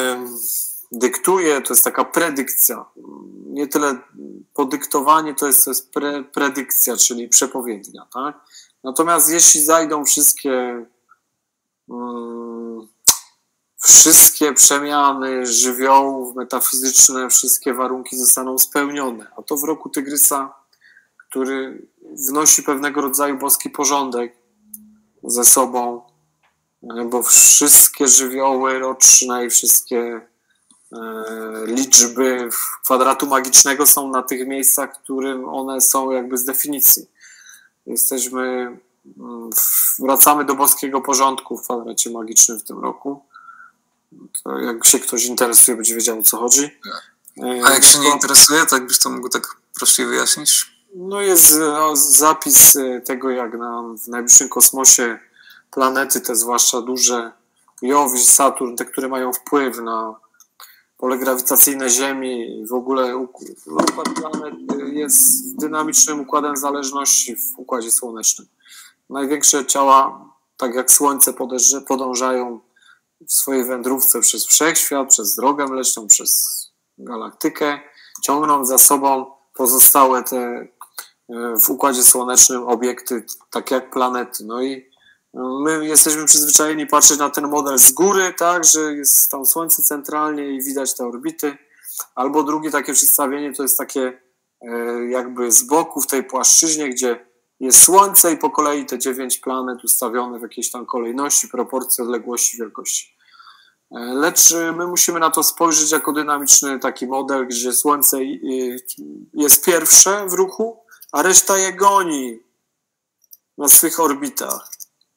dyktuje. To jest taka predykcja. Nie tyle podyktowanie, to jest, to jest pre, predykcja, czyli przepowiednia, tak? Natomiast jeśli zajdą wszystkie wszystkie przemiany żywiołów metafizyczne, wszystkie warunki zostaną spełnione. A to w roku Tygrysa, który wnosi pewnego rodzaju boski porządek ze sobą, bo wszystkie żywioły roczne i wszystkie liczby kwadratu magicznego są na tych miejscach, w którym one są jakby z definicji. Jesteśmy, wracamy do boskiego porządku w kwadracie magicznym w tym roku. To jak się ktoś interesuje, będzie wiedział, o co chodzi. A jak się nie interesuje, to jakbyś to mógł tak prościej wyjaśnić? No jest zapis tego, jak nam w najbliższym kosmosie planety, te zwłaszcza duże, Jowisz, Saturn, te, które mają wpływ na pole grawitacyjne Ziemi i w ogóle układ planet jest dynamicznym układem zależności w Układzie Słonecznym. Największe ciała, tak jak Słońce, podążają w swojej wędrówce przez wszechświat, przez drogę mleczną, przez galaktykę, ciągną za sobą pozostałe te w Układzie Słonecznym obiekty, tak jak planety. No i my jesteśmy przyzwyczajeni patrzeć na ten model z góry, tak, że jest tam Słońce centralnie i widać te orbity. Albo drugie takie przedstawienie to jest takie jakby z boku w tej płaszczyźnie, gdzie jest Słońce i po kolei te dziewięć planet ustawione w jakiejś tam kolejności, proporcji, odległości, wielkości. Lecz my musimy na to spojrzeć jako dynamiczny taki model, gdzie Słońce jest pierwsze w ruchu, a reszta je goni na swych orbitach.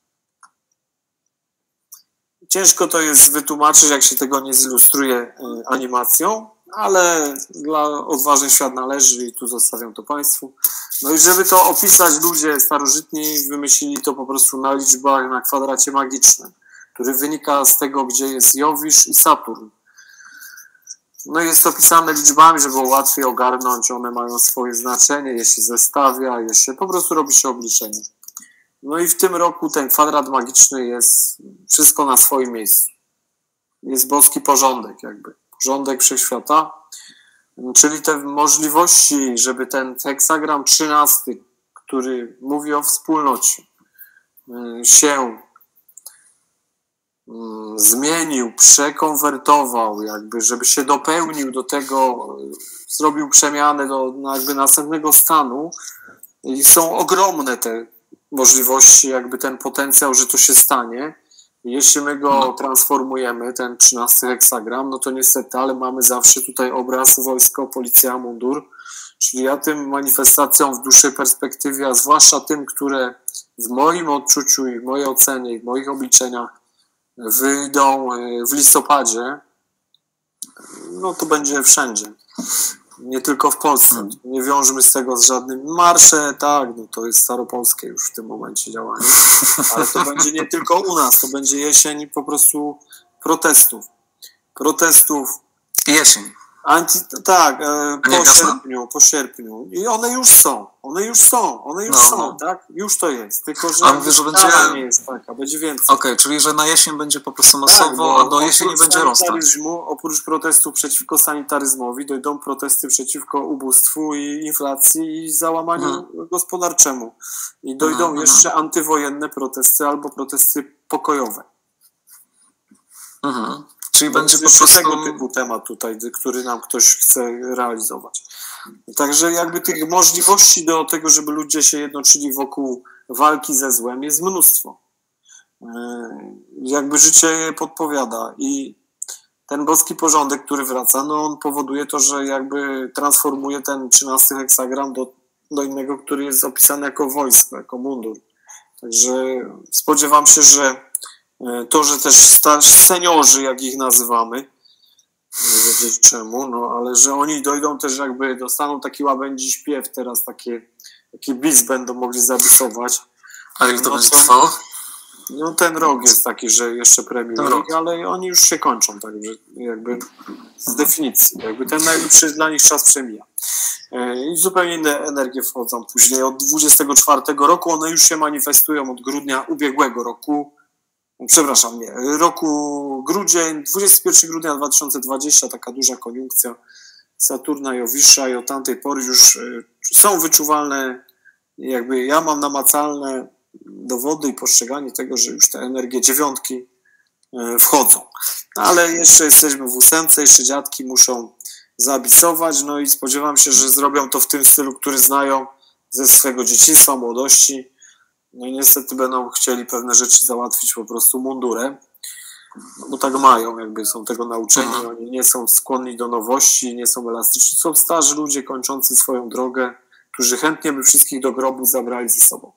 Ciężko to jest wytłumaczyć, jak się tego nie zilustruje animacją, ale dla odważnych świat należy i tu zostawiam to Państwu. No i żeby to opisać, ludzie starożytni wymyślili to po prostu na liczbach na kwadracie magicznym, który wynika z tego, gdzie jest Jowisz i Saturn. No i jest to pisane liczbami, żeby było łatwiej ogarnąć, one mają swoje znaczenie, je się zestawia, je się, po prostu robi się obliczenie. No i w tym roku ten kwadrat magiczny jest wszystko na swoim miejscu. Jest boski porządek jakby, porządek wszechświata, czyli te możliwości, żeby ten heksagram trzynasty, który mówi o wspólnocie, się zmienił, przekonwertował, jakby, żeby się dopełnił do tego, zrobił przemianę do jakby następnego stanu i są ogromne te możliwości, jakby ten potencjał, że to się stanie. Jeśli my go no. transformujemy, ten trzynasty heksagram, no to niestety, ale mamy zawsze tutaj obraz wojsko, policja, mundur, czyli ja tym manifestacjom w dłuższej perspektywie, a zwłaszcza tym, które w moim odczuciu i w mojej ocenie i w moich obliczeniach wyjdą w listopadzie, no to będzie wszędzie. Nie tylko w Polsce. Hmm. Nie wiążmy z tego z żadnym marsze, tak, no to jest staropolskie już w tym momencie działanie, ale to będzie nie tylko u nas, to będzie jesień po prostu protestów. Protestów. Jesień. Anti, tak, e, po sierpniu, po sierpniu. I one już są, one już są, one już no, są, no. tak? Już to jest, tylko że, a mówię, że będzie... nie jest taka, będzie więcej. Okej, okay, czyli że na jesień będzie po prostu masowo, tak, a do jesieni będzie rosnąć. Oprócz protestów przeciwko sanitaryzmowi dojdą protesty przeciwko ubóstwu i inflacji i załamaniu hmm. gospodarczemu. I dojdą hmm, jeszcze hmm. antywojenne protesty albo protesty pokojowe. Mhm. Czyli będzie po prostu tego typu temat tutaj, który nam ktoś chce realizować. Także jakby tych możliwości do tego, żeby ludzie się jednoczyli wokół walki ze złem, jest mnóstwo. Jakby życie je podpowiada i ten boski porządek, który wraca, no on powoduje to, że jakby transformuje ten trzynasty heksagram do, do innego, który jest opisany jako wojsko, jako mundur. Także spodziewam się, że to, że też seniorzy, jak ich nazywamy, nie wiedzieć czemu, no ale że oni dojdą też jakby, dostaną taki łabędzi śpiew teraz, takie, taki bis będą mogli zabisować. A jak to no będzie to, trwało? No ten rok jest taki, że jeszcze premium, ale oni już się kończą, także jakby z definicji, jakby ten najlepszy dla nich czas przemija. I zupełnie inne energie wchodzą później. Od dwudziestego czwartego roku one już się manifestują od grudnia ubiegłego roku, przepraszam, nie, roku grudzień, dwudziestego pierwszego grudnia dwa tysiące dwudziestego, taka duża koniunkcja Saturna i Jowisza i od tamtej pory już są wyczuwalne, jakby ja mam namacalne dowody i postrzeganie tego, że już te energie dziewiątki wchodzą. Ale jeszcze jesteśmy w ósemce, jeszcze dziadki muszą zabisować, no i spodziewam się, że zrobią to w tym stylu, który znają ze swego dzieciństwa, młodości. No i niestety będą chcieli pewne rzeczy załatwić po prostu mundurem, bo tak mają, jakby są tego nauczeni, mhm. Oni nie są skłonni do nowości, nie są elastyczni, są starzy ludzie kończący swoją drogę, którzy chętnie by wszystkich do grobu zabrali ze sobą.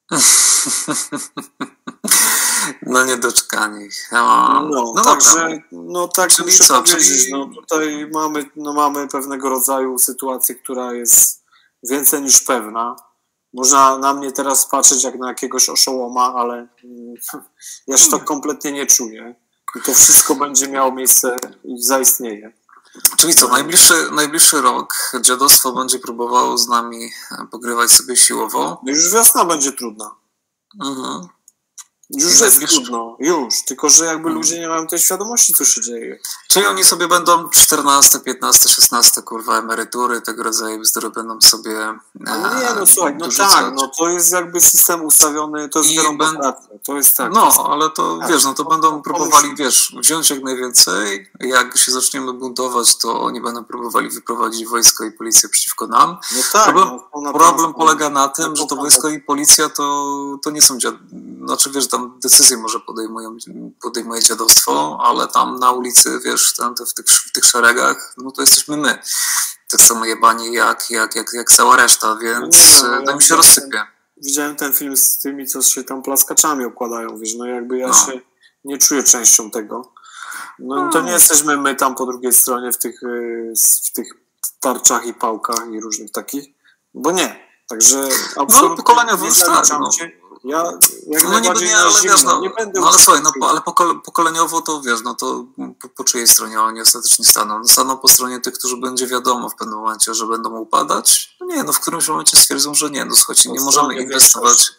No niedoczekani. No, no, no także, no tak czyli muszę co, powiedzieć, czyli... no tutaj mamy, no mamy pewnego rodzaju sytuację, która jest więcej niż pewna. Można na mnie teraz patrzeć jak na jakiegoś oszołoma, ale mm, ja się tak kompletnie nie czuję. I to wszystko będzie miało miejsce i zaistnieje. Czyli co, najbliższy, najbliższy rok dziadostwo będzie próbowało z nami pogrywać sobie siłowo? Już wiosna będzie trudna. Mhm. Już jest trudno, już, tylko że jakby hmm. ludzie nie mają tej świadomości, co się dzieje. Czyli oni sobie będą czternaste, piętnaste, szesnaste, kurwa, emerytury, tego rodzaju bzdury będą sobie... No nie, no słuchaj, no tak, no to jest jakby system ustawiony, to jest demokracja, to jest tak. No, to jest, ale to, tak, wiesz, no to będą to, próbowali, wiesz, wziąć jak najwięcej, jak się zaczniemy buntować, to oni będą próbowali wyprowadzić wojsko i policję przeciwko nam. No tak. Problem, no, problem polega na tym, że to wojsko i policja to, to nie są dziad... Znaczy, wiesz, tam decyzje może podejmują, podejmuje dziadostwo, ale tam na ulicy, wiesz, tam w tych, w tych szeregach, no to jesteśmy my. Tak samo jebani jak, jak, jak, jak cała reszta, więc no, no, to mi się rozsypie. Widziałem ten film z tymi, co się tam plaskaczami okładają, wiesz, no jakby ja no. się nie czuję częścią tego. No to nie jesteśmy my tam po drugiej stronie w tych, w tych tarczach i pałkach i różnych takich, bo nie. Także absolutnie no, pokoleniowo już tak, no. Ja jak no niby nie, ale wiesz, no, nie będę no ale słuchaj, no, ale pokoleniowo to wiesz, no to po, po czyjej stronie oni ostatecznie staną? No staną po stronie tych, którzy będzie wiadomo w pewnym momencie, że będą upadać? No nie, no w którymś momencie stwierdzą, że nie, no słuchajcie, nie możemy inwestować.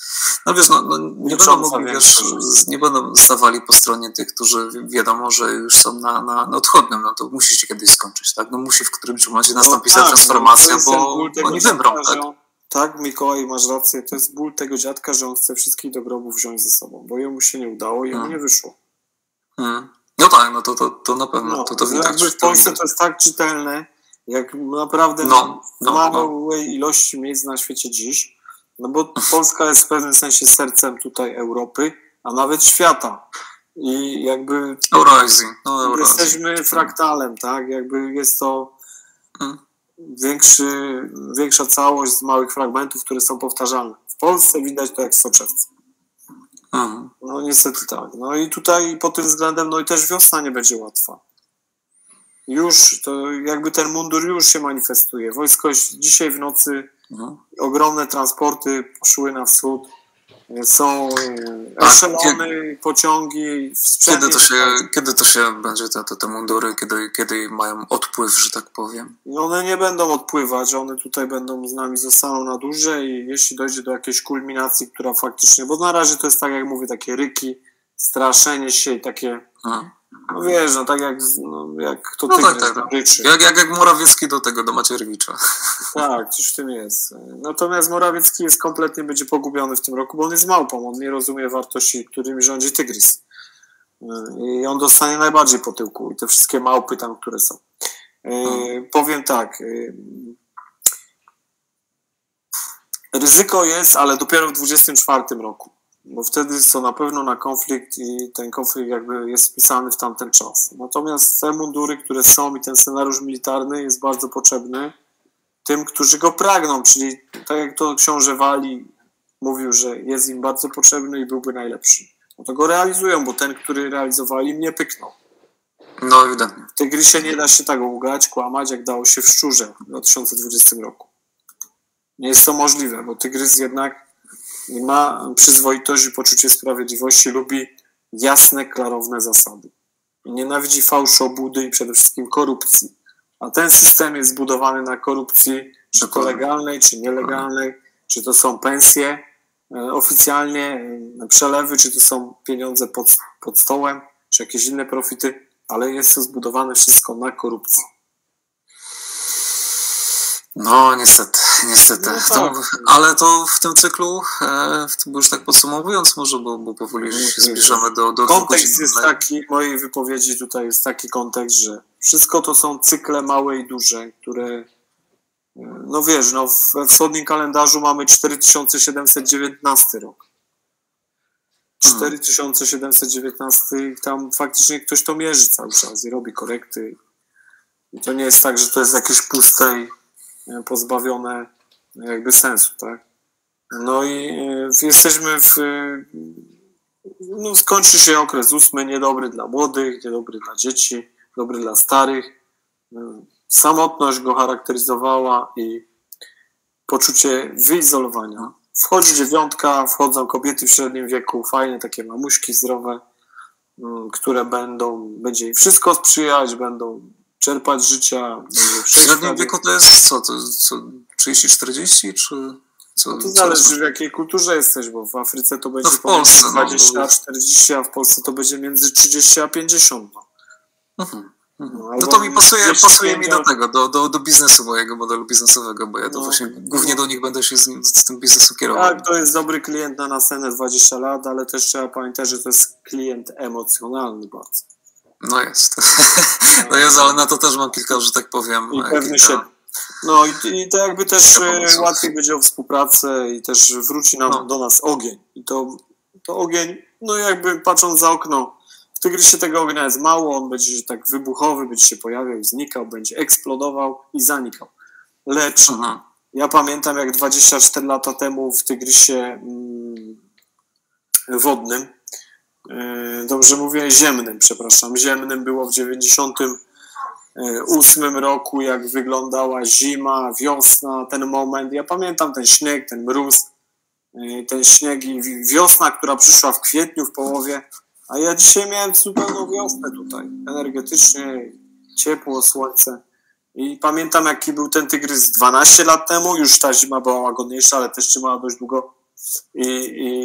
No wiesz, no, no nie będą mogli, wiesz, nie będą stawali po stronie tych, którzy wiadomo, że już są na, na, na odchodnym, no to musi się kiedyś skończyć, tak? No musi w którymś momencie nastąpić no, ta transformacja, no, bo oni wymrą, tak? Tak, Mikołaj, masz rację, to jest ból tego dziadka, że on chce wszystkich do grobu wziąć ze sobą, bo jemu się nie udało i jemu hmm. nie wyszło. Hmm. No tak, no to, to, to na pewno, no, to, to widać. Jakby w Polsce to jest tak czytelne, jak naprawdę no, w no, małej no. ilości miejsc na świecie dziś, no bo Polska jest w pewnym sensie sercem tutaj Europy, a nawet świata. I jakby Eurazji. No, Eurazji. Jesteśmy fraktalem, tak? Jakby jest to... Hmm. Większy, większa całość z małych fragmentów, które są powtarzalne. W Polsce widać to jak w soczewce. Mhm. No niestety tak. No i tutaj pod tym względem, no i też wiosna nie będzie łatwa. Już, to jakby ten mundur już się manifestuje. Wojsko dzisiaj w nocy, mhm. ogromne transporty poszły na wschód. Są eszelony, pociągi. Kiedy to, się, kiedy to się będzie, te, te, te mundury, kiedy, kiedy mają odpływ, że tak powiem? No one nie będą odpływać, one tutaj będą z nami, zostaną na dłużej i jeśli dojdzie do jakiejś kulminacji, która faktycznie, bo na razie to jest tak jak mówię, takie ryki, straszenie się i takie, hmm. no wiesz, no tak jak, no, jak to no ty tak, tak, tak. Jak, jak, jak Morawiecki do tego, do Macierewicza. Tak, coś w tym jest. Natomiast Morawiecki jest kompletnie, będzie pogubiony w tym roku, bo on jest małpą, on nie rozumie wartości, którymi rządzi tygrys. I on dostanie najbardziej po tyłku i te wszystkie małpy tam, które są. Hmm. Powiem tak, ryzyko jest, ale dopiero w dwudziestym czwartym roku. Bo wtedy są na pewno na konflikt i ten konflikt jakby jest wpisany w tamten czas. Natomiast te mundury, które są i ten scenariusz militarny jest bardzo potrzebny tym, którzy go pragną, czyli tak jak to książę Wali mówił, że jest im bardzo potrzebny i byłby najlepszy. No to go realizują, bo ten, który realizowali, mnie pyknął. No ewidentnie. W tygrysie nie da się tak ugać, kłamać, jak dało się w szczurze w dwa tysiące dwudziestym roku. Nie jest to możliwe, bo tygrys jednak i ma przyzwoitość i poczucie sprawiedliwości, lubi jasne, klarowne zasady. I nienawidzi fałszu, obłudy i przede wszystkim korupcji. A ten system jest zbudowany na korupcji, czy to legalnej, czy nielegalnej, czy to są pensje e, oficjalnie, e, przelewy, czy to są pieniądze pod, pod stołem, czy jakieś inne profity, ale jest to zbudowane wszystko na korupcji. No niestety, niestety. No To, tak. ale to w tym cyklu, e, bo już tak podsumowując może, bo, bo powoli się zbliżamy do... do kontekst jest taki, mojej wypowiedzi tutaj jest taki kontekst, że wszystko to są cykle małe i duże, które, no wiesz, no we wschodnim kalendarzu mamy cztery tysiące siedemset dziewiętnasty rok. cztery tysiące siedemset dziewiętnasty, tam faktycznie ktoś to mierzy cały czas i robi korekty. I to nie jest tak, że to jest jakieś puste i pozbawione jakby sensu, tak? No i y, jesteśmy w... Y, no skończy się okres ósmy, niedobry dla młodych, niedobry dla dzieci, dobry dla starych. Y, samotność go charakteryzowała i poczucie wyizolowania. Wchodzi dziewiątka, wchodzą kobiety w średnim wieku, fajne takie mamuśki zdrowe, y, które będą, będzie im wszystko sprzyjać, będą czerpać życia. W średnim wieku to jest co? To, co trzydzieści czterdzieści czy... Co, no to zależy, w jakiej kulturze jesteś, bo w Afryce to będzie no w Polsce, dwadzieścia czterdzieści, a w Polsce to będzie między trzydzieści a pięćdziesiąt. No, mhm, mhm. no, no to mi pasuje, pasuje mi do tego, do, do, do biznesu mojego modelu biznesowego, bo ja to no, właśnie głównie do nich będę się z, nim, z tym biznesem kierował. Tak, to jest dobry klient na nasenę dwadzieścia lat, ale też trzeba pamiętać, że to jest klient emocjonalny bardzo. No jest. No jest, ale na to też mam kilka, że tak powiem. I pewny kilka... się. No i, i to jakby też łatwiej będzie o współpracę i też wróci nam no. do nas ogień. I to, to ogień, no jakby patrząc za okno, w Tygrysie tego ognia jest mało, on będzie tak wybuchowy, będzie się pojawiał i znikał, będzie eksplodował i zanikał. Lecz Aha. ja pamiętam, jak dwadzieścia cztery lata temu w Tygrysie mm, wodnym, yy, dobrze mówię, ziemnym, przepraszam, ziemnym było w dziewięćdziesiątym ósmym roku, jak wyglądała zima, wiosna, ten moment. Ja pamiętam ten śnieg, ten mróz, ten śnieg i wiosna, która przyszła w kwietniu, w połowie, a ja dzisiaj miałem zupełną wiosnę tutaj, energetycznie, ciepło, słońce. I pamiętam, jaki był ten Tygrys dwanaście lat temu, już ta zima była łagodniejsza, ale też trzymała dość długo i, i,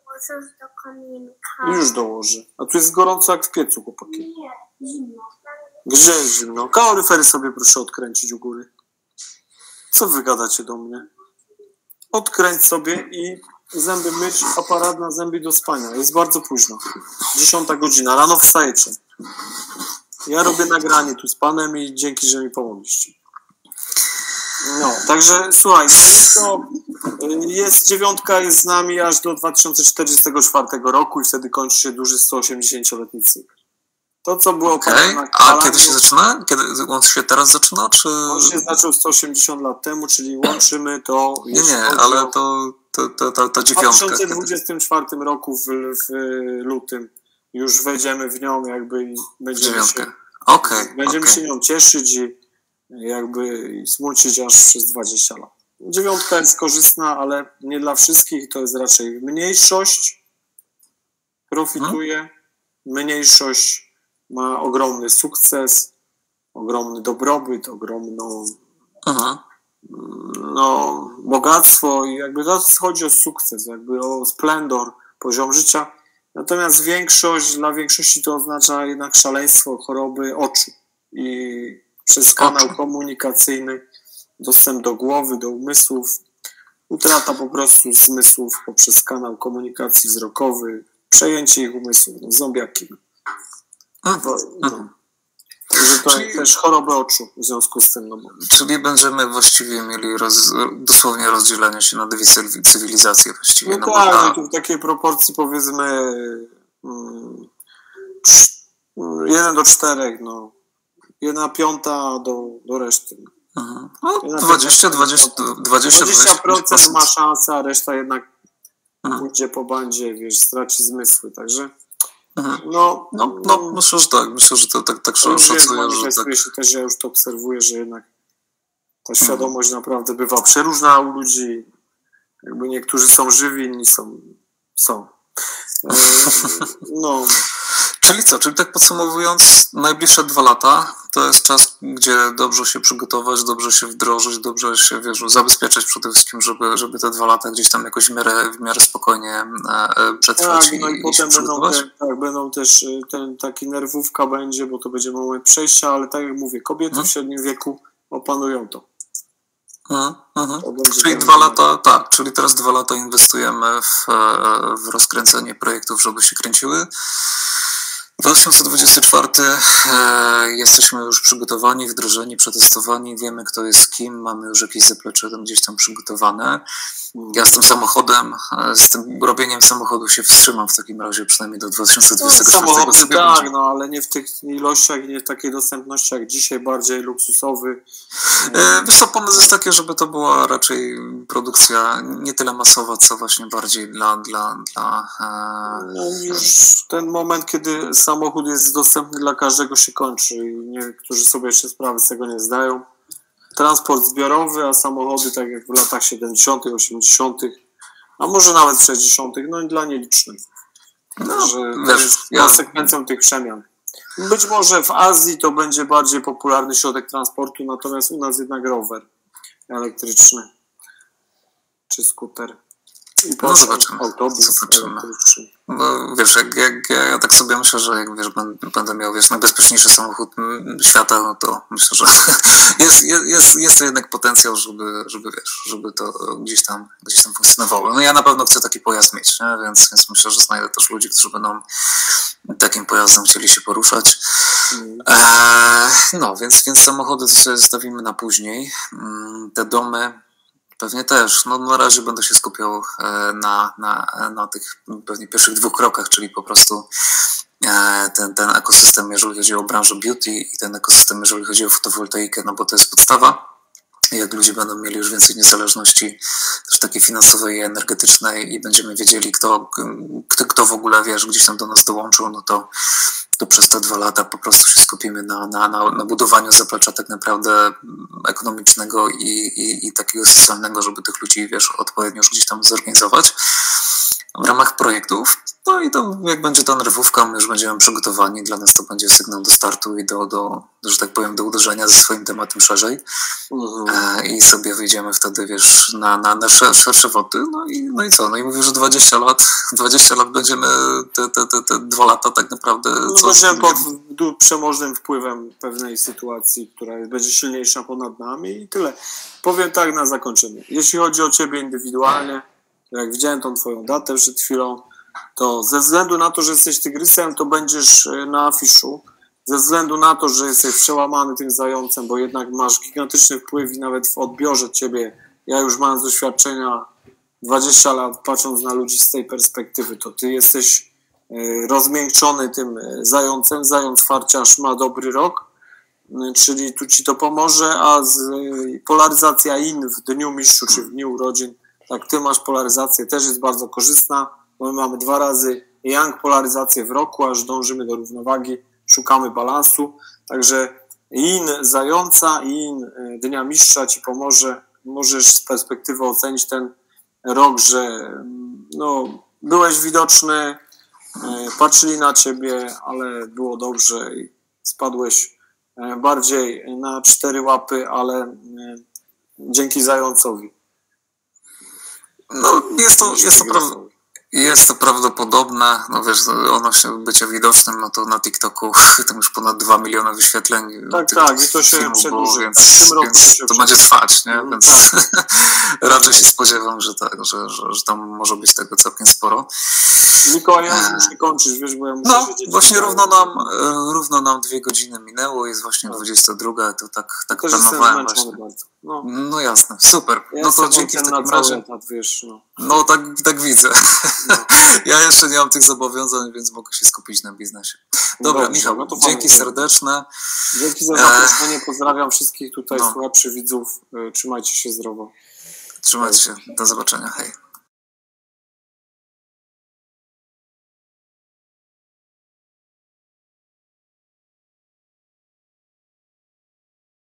i już dołożę. A tu jest gorąco jak w piecu, chłopaki. Nie, zimno. Gdzie jest zimno? Kaloryfery sobie proszę odkręcić u góry. Co wy gadacie do mnie? Odkręć sobie i zęby myć, aparat na zęby do spania. Jest bardzo późno. Dziesiąta godzina. Rano wstajecie. Ja robię nagranie tu z panem i dzięki, że mi pomogliście. No, także słuchaj, to jest dziewiątka, jest z nami aż do dwa tysiące czterdziestego czwartego roku i wtedy kończy się duży sto osiemdziesięcioletni cykl. To, co było okay. na A kiedy się zaczyna? Kiedy on się teraz zaczyna? Czy... On się zaczął sto osiemdziesiąt lat temu, czyli łączymy to... Nie, nie, ale o... to, to, to, to, to dziewiątka. W dwa tysiące dwudziestym czwartym roku w, w lutym już wejdziemy w nią jakby i będziemy dziewiątkę. się, okay, będziemy okay. się nią cieszyć i jakby smucić aż przez dwadzieścia lat. Dziewiątka jest korzystna, ale nie dla wszystkich, to jest raczej mniejszość profituje, hmm? mniejszość ma ogromny sukces, ogromny dobrobyt, ogromną Aha. no, bogactwo i jakby to chodzi o sukces, jakby o splendor, poziom życia. Natomiast większość, dla większości to oznacza jednak szaleństwo, choroby oczu i przez kanał Oczu. komunikacyjny dostęp do głowy, do umysłów, utrata po prostu zmysłów poprzez kanał komunikacji wzrokowy, przejęcie ich umysłów, no, zombiaki. Aha, to, aha. No. Także to czyli, też choroby oczu w związku z tym. No bo... Czyli będziemy właściwie mieli roz, dosłownie rozdzielenie się na dwie cywilizacje właściwie. No, no tak, ta... tu w takiej proporcji powiedzmy mm, jeden do czterech, no. Jedna piąta do, do reszty. Aha. No, dwadzieścia, dwadzieścia, dwadzieścia, dwadzieścia procent ma szansę, a reszta jednak Aha. pójdzie po bandzie, wiesz, straci zmysły, także Aha. no, no, no myślę, że tak, myślę, że to tak, tak szacuję, że tak. Się też, ja już to obserwuję, że jednak ta świadomość Aha. naprawdę bywa przeróżna u ludzi, jakby niektórzy są żywi, inni są, są. E, no. Czyli co? Czyli tak podsumowując, najbliższe dwa lata to jest czas, gdzie dobrze się przygotować, dobrze się wdrożyć, dobrze się, wiesz, zabezpieczyć przede wszystkim, żeby, żeby te dwa lata gdzieś tam jakoś w miarę, w miarę spokojnie przetrwać. Tak, no i, i potem będą, te, tak, będą też, ten, taki nerwówka będzie, bo to będzie moment przejścia, ale tak jak mówię, kobiety hmm? w średnim wieku opanują to. Mhm, mhm. Czyli dwa lata, tak, czyli teraz dwa lata inwestujemy w, w rozkręcenie projektów, żeby się kręciły. dwa tysiące dwudziesty czwarty e, jesteśmy już przygotowani, wdrożeni, przetestowani, wiemy kto jest z kim, mamy już jakieś zaplecze tam gdzieś tam przygotowane. Ja z tym samochodem, z tym robieniem samochodu się wstrzymam w takim razie przynajmniej do dwa tysiące dwudziestego czwartego. No, samochody tak, no ale nie w tych ilościach, nie w takiej dostępności jak dzisiaj, bardziej luksusowy. E, wiesz co, pomysł jest taki, żeby to była raczej produkcja nie tyle masowa, co właśnie bardziej dla... dla, dla e... no, już ten moment, kiedy samochód jest dostępny dla każdego się kończy i niektórzy sobie jeszcze sprawy z tego nie zdają. Transport zbiorowy, a samochody tak jak w latach siedemdziesiątych, osiemdziesiątych, a może nawet sześćdziesiątych, no i dla nielicznych. No, że wiesz, to jest ja... konsekwencją tych przemian. Być może w Azji to będzie bardziej popularny środek transportu, natomiast u nas jednak rower elektryczny czy skuter. I no zobaczymy. Autobus zobaczymy. No, wiesz, jak, jak ja, ja tak sobie myślę, że jak wiesz, będę miał wiesz, najbezpieczniejszy samochód świata, no to myślę, że jest, jest, jest to jednak potencjał, żeby, żeby wiesz, żeby to gdzieś tam, gdzieś tam funkcjonowało. No ja na pewno chcę taki pojazd mieć, nie? Więc, więc myślę, że znajdę też ludzi, którzy będą takim pojazdem chcieli się poruszać. Mm. Eee, no, więc, więc samochody to sobie zostawimy na później. Te domy pewnie też. No, na razie będę się skupiał na, na, na tych pewnie pierwszych dwóch krokach, czyli po prostu ten, ten ekosystem, jeżeli chodzi o branżę beauty i ten ekosystem, jeżeli chodzi o fotowoltaikę, no bo to jest podstawa. Jak ludzie będą mieli już więcej niezależności też takiej finansowej i energetycznej i będziemy wiedzieli, kto, kto, kto w ogóle, wiesz, gdzieś tam do nas dołączył, no to, to przez te dwa lata po prostu się skupimy na, na, na, na budowaniu zaplecza tak naprawdę ekonomicznego i, i, i takiego socjalnego, żeby tych ludzi, wiesz, odpowiednio już gdzieś tam zorganizować w ramach projektów. No i to jak będzie ta nerwówka, my już będziemy przygotowani, dla nas to będzie sygnał do startu i do, do że tak powiem, do uderzenia ze swoim tematem szerzej. Mhm. I sobie wyjdziemy wtedy, wiesz, na, na, na szersze wody. No i, no i co? No i mówię, że dwadzieścia lat, dwadzieścia lat będziemy te, te, te, te dwa lata tak naprawdę... No, co będziemy pod przemożnym wpływem pewnej sytuacji, która będzie silniejsza ponad nami i tyle. Powiem tak na zakończenie. Jeśli chodzi o ciebie indywidualnie, jak widziałem tą twoją datę przed chwilą, to ze względu na to, że jesteś tygrysem, to będziesz na afiszu. Ze względu na to, że jesteś przełamany tym zającem, bo jednak masz gigantyczny wpływ i nawet w odbiorze ciebie, ja już mając doświadczenia dwadzieścia lat, patrząc na ludzi z tej perspektywy, to ty jesteś rozmiękczony tym zającem. Zając farciarz ma dobry rok, czyli tu ci to pomoże, a z polaryzacja in w dniu mistrzu czy w dniu urodzin, tak ty masz polaryzację, też jest bardzo korzystna, bo my mamy dwa razy yang polaryzację w roku, aż dążymy do równowagi, szukamy balansu, także in zająca i in dnia mistrza ci pomoże, możesz z perspektywy ocenić ten rok, że no, byłeś widoczny, patrzyli na ciebie, ale było dobrze i spadłeś bardziej na cztery łapy, ale dzięki zającowi. No jest to, jest to prawda. Jest to prawdopodobne, no wiesz, odnośnie bycia widocznym, no to na TikToku tam już ponad dwa miliony wyświetleń. Tak, tak, i to się filmu przedłuży. było, więc, tak, więc to, to będzie trwać, nie? Mm, więc tak. raczej się spodziewam, że tak, że, że, że tam może być tego całkiem sporo. Mikołaj, ja muszę kończyć, wiesz, bo ja muszę No, właśnie równo nam, równo nam dwie godziny minęło, jest właśnie tak. dwudziesta druga, to tak, tak planowałem właśnie. No. no jasne, super. Ja no to dzięki w takim razie. Etat, wiesz, no. no tak, tak widzę. No. Ja jeszcze nie mam tych zobowiązań, więc mogę się skupić na biznesie. Dobra, Dobrze, Michał, no dzięki serdeczne. Dzięki za zaproszenie, pozdrawiam wszystkich tutaj no. słuchaczy, widzów. Trzymajcie się zdrowo. Trzymajcie się, do zobaczenia, hej.